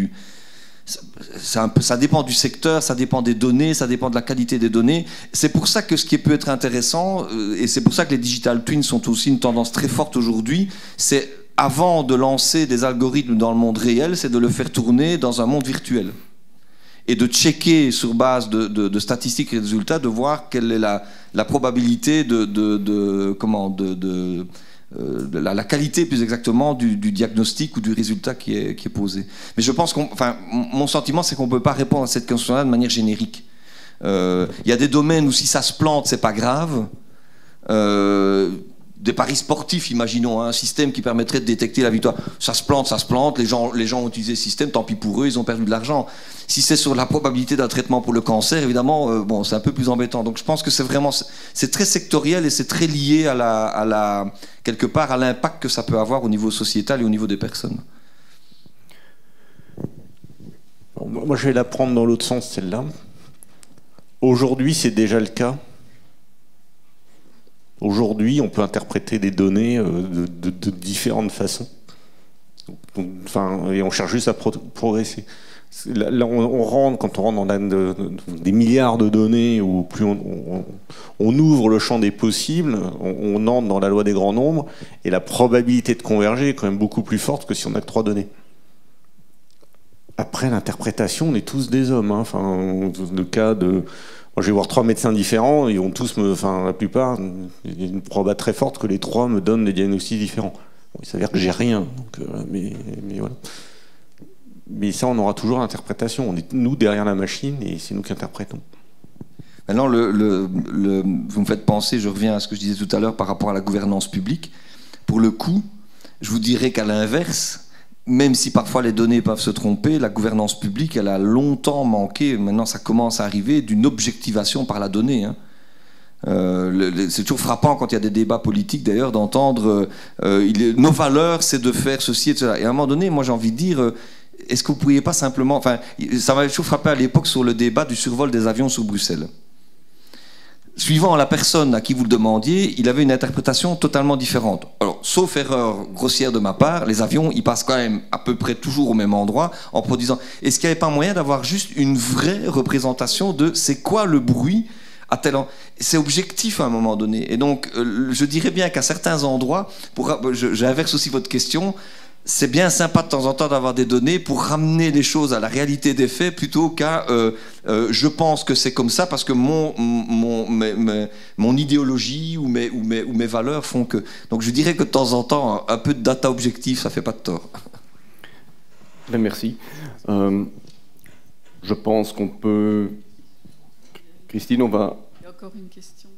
ça dépend du secteur, ça dépend des données, ça dépend de la qualité des données. C'est pour ça que ce qui peut être intéressant, et c'est pour ça que les digital twins sont aussi une tendance très forte aujourd'hui, c'est avant de lancer des algorithmes dans le monde réel, c'est de le faire tourner dans un monde virtuel. Et de checker sur base de statistiques et de résultats, de voir quelle est la probabilité la qualité plus exactement du diagnostic ou du résultat qui est posé. Mais je pense mon sentiment, c'est qu'on ne peut pas répondre à cette question-là de manière générique. Il y a des domaines où si ça se plante, c'est pas grave. Des paris sportifs, imaginons, un système qui permettrait de détecter la victoire. Ça se plante, les gens ont utilisé ce système, tant pis pour eux, ils ont perdu de l'argent. Si c'est sur la probabilité d'un traitement pour le cancer, évidemment, c'est un peu plus embêtant. Donc je pense que c'est très sectoriel et c'est très lié quelque part à l'impact que ça peut avoir au niveau sociétal et au niveau des personnes. Moi, je vais la prendre dans l'autre sens, celle-là. Aujourd'hui, c'est déjà le cas. Aujourd'hui, on peut interpréter des données de différentes façons. Et on cherche juste à progresser. Là, quand on rentre dans des milliards de données, où plus on ouvre le champ des possibles, on entre dans la loi des grands nombres, et la probabilité de converger est quand même beaucoup plus forte que si on n'a que 3 données. Après, l'interprétation, on est tous des hommes. Hein. Le cas de... Moi, je vais voir 3 médecins différents, ils vont tous la plupart, il y a une probabilité très forte que les 3 me donnent des diagnostics différents. Bon, il s'avère que j'ai rien, donc, mais voilà. Mais ça, on aura toujours l'interprétation. On est nous derrière la machine et c'est nous qui interprétons. Maintenant, vous me faites penser, je reviens à ce que je disais tout à l'heure par rapport à la gouvernance publique. Pour le coup, je vous dirais qu'à l'inverse, même si parfois les données peuvent se tromper, la gouvernance publique, elle a longtemps manqué, maintenant ça commence à arriver, d'une objectivation par la donnée. Hein. C'est toujours frappant quand il y a des débats politiques d'ailleurs d'entendre nos valeurs c'est de faire ceci et cela. Et à un moment donné, moi j'ai envie de dire, est-ce que vous ne pourriez pas simplement... ça m'avait toujours frappé à l'époque sur le débat du survol des avions sur Bruxelles. Suivant la personne à qui vous le demandiez, il avait une interprétation totalement différente. Alors, sauf erreur grossière de ma part, les avions, ils passent quand même à peu près toujours au même endroit en produisant... Est-ce qu'il n'y avait pas moyen d'avoir juste une vraie représentation de c'est quoi le bruit à tel endroit? C'est objectif à un moment donné. Et donc, je dirais bien qu'à certains endroits, j'inverse aussi votre question, c'est bien sympa de temps en temps d'avoir des données pour ramener les choses à la réalité des faits plutôt qu'à je pense que c'est comme ça parce que mon idéologie ou mes valeurs font que. Donc je dirais que de temps en temps, un peu de data objectif, ça fait pas de tort. Ben merci. Je pense qu'on peut... Christine, on va... Il y a encore une question.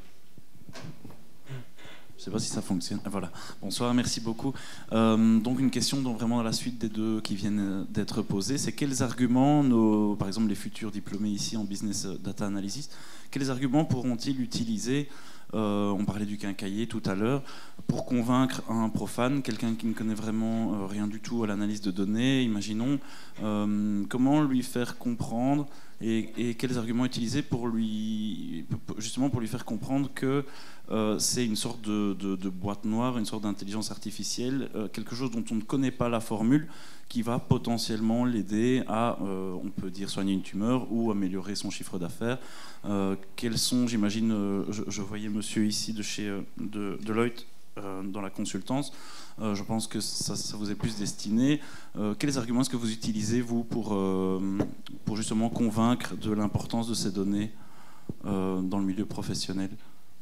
Je ne sais pas si ça fonctionne. Voilà. Bonsoir, merci beaucoup. Donc une question vraiment à la suite des deux qui viennent d'être posées, c'est quels arguments, par exemple les futurs diplômés ici en Business Data Analysis, quels arguments pourront-ils utiliser, on parlait du quincaillier tout à l'heure, pour convaincre un profane, quelqu'un qui ne connaît vraiment rien du tout à l'analyse de données, imaginons, comment lui faire comprendre et quels arguments utiliser pour justement pour lui faire comprendre que c'est une sorte de boîte noire, une sorte d'intelligence artificielle, quelque chose dont on ne connaît pas la formule, qui va potentiellement l'aider à, on peut dire, soigner une tumeur ou améliorer son chiffre d'affaires. Quels sont, j'imagine, je voyais monsieur ici de chez Deloitte dans la consultance, je pense que ça vous est plus destiné. Quels arguments est-ce que vous utilisez, vous, pour justement convaincre de l'importance de ces données dans le milieu professionnel ?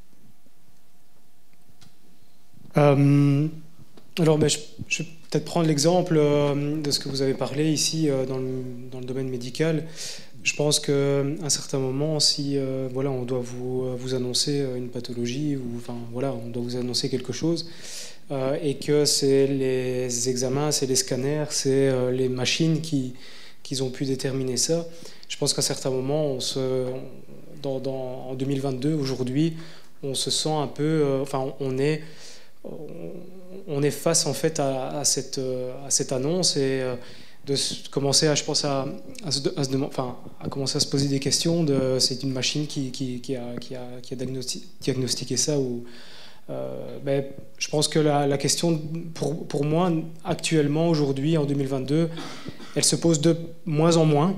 Alors, je vais peut-être prendre l'exemple de ce que vous avez parlé ici dans le domaine médical. Je pense qu'à un certain moment, si voilà, on doit vous annoncer une pathologie, ou enfin voilà, on doit vous annoncer quelque chose, et que c'est les examens, c'est les scanners, c'est les machines qui ont pu déterminer ça. Je pense qu'à un certain moment, en 2022, aujourd'hui, on se sent un peu, enfin, on est face en fait à cette annonce et de commencer à commencer à se poser des questions de c'est une machine qui a diagnostiqué ça ou je pense que la question pour moi actuellement aujourd'hui en 2022 elle se pose de moins en moins.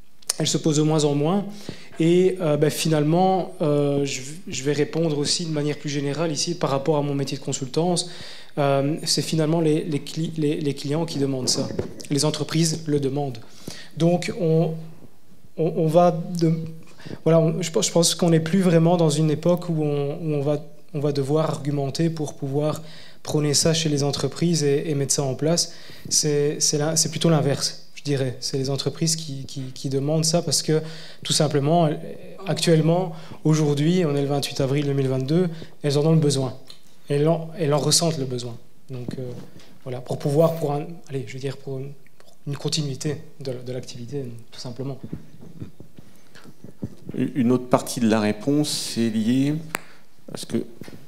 Et finalement, je vais répondre aussi de manière plus générale ici par rapport à mon métier de consultance. C'est finalement les clients qui demandent ça. Les entreprises le demandent. Donc, on va... je pense qu'on n'est plus vraiment dans une époque où on va devoir argumenter pour pouvoir prôner ça chez les entreprises et mettre ça en place. C'est plutôt l'inverse. Je dirais, c'est les entreprises qui demandent ça parce que, tout simplement, actuellement, aujourd'hui, on est le 28 avril 2022, elles en ont le besoin. Elles en ressentent le besoin. Donc, voilà, pour pouvoir, pour une continuité de l'activité, tout simplement. Une autre partie de la réponse, c'est lié parce que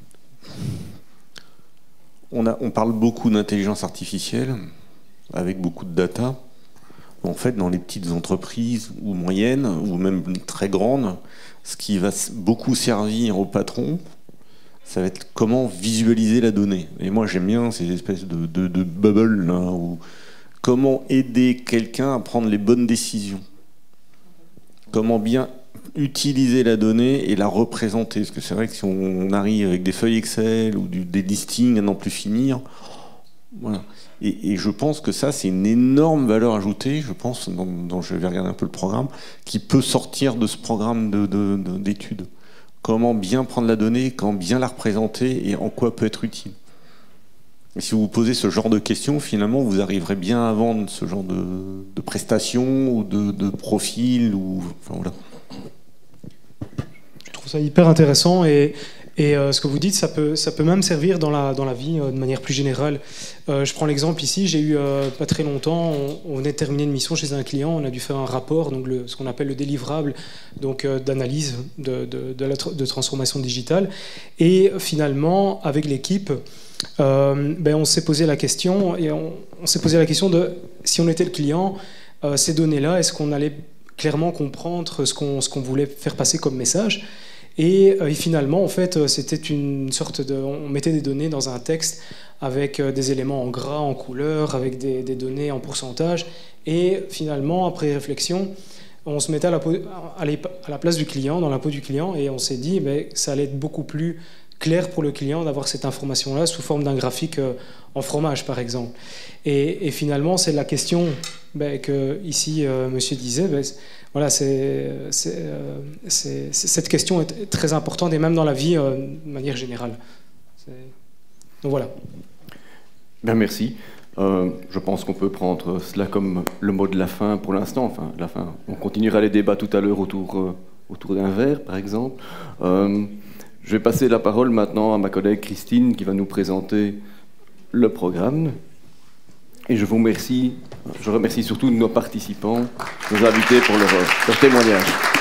on parle beaucoup d'intelligence artificielle avec beaucoup de data. En fait, dans les petites entreprises ou moyennes, ou même très grandes, ce qui va beaucoup servir aux patrons, ça va être comment visualiser la donnée. Et moi, j'aime bien ces espèces de bubbles, là, où comment aider quelqu'un à prendre les bonnes décisions. Comment bien utiliser la donnée et la représenter. Parce que c'est vrai que si on arrive avec des feuilles Excel ou des listings à n'en plus finir, voilà. Et je pense que ça, c'est une énorme valeur ajoutée, je pense, dont je vais regarder un peu le programme, qui peut sortir de ce programme d'études. Comment bien prendre la donnée, comment bien la représenter et en quoi peut être utile. Et si vous vous posez ce genre de questions, finalement, vous arriverez bien à vendre ce genre de prestations ou de profils. Enfin, voilà. Je trouve ça hyper intéressant et ce que vous dites, ça peut même servir dans la vie de manière plus générale. Je prends l'exemple ici, j'ai eu pas très longtemps, on venait de terminer une mission chez un client, on a dû faire un rapport, donc ce qu'on appelle le délivrable, donc d'analyse de transformation digitale. Et finalement, avec l'équipe, on s'est posé la question, de si on était le client, ces données-là, est-ce qu'on allait clairement comprendre ce qu'on voulait faire passer comme message ? Et finalement, en fait, c'était une sorte de... On mettait des données dans un texte avec des éléments en gras, en couleur, avec des données en pourcentage. Et finalement, après réflexion, on se mettait à la place du client, dans la peau du client, et on s'est dit que ça allait être beaucoup plus clair pour le client d'avoir cette information-là sous forme d'un graphique en fromage, par exemple. Et finalement, c'est la question que ici monsieur disait. Voilà, cette question est très importante, et même dans la vie de manière générale. Donc voilà. Bien, merci. Je pense qu'on peut prendre cela comme le mot de la fin pour l'instant. Enfin, la fin. On continuera les débats tout à l'heure autour d'un verre, par exemple. Je vais passer la parole maintenant à ma collègue Christine qui va nous présenter le programme. Et je remercie surtout nos participants, nos invités pour leur témoignage.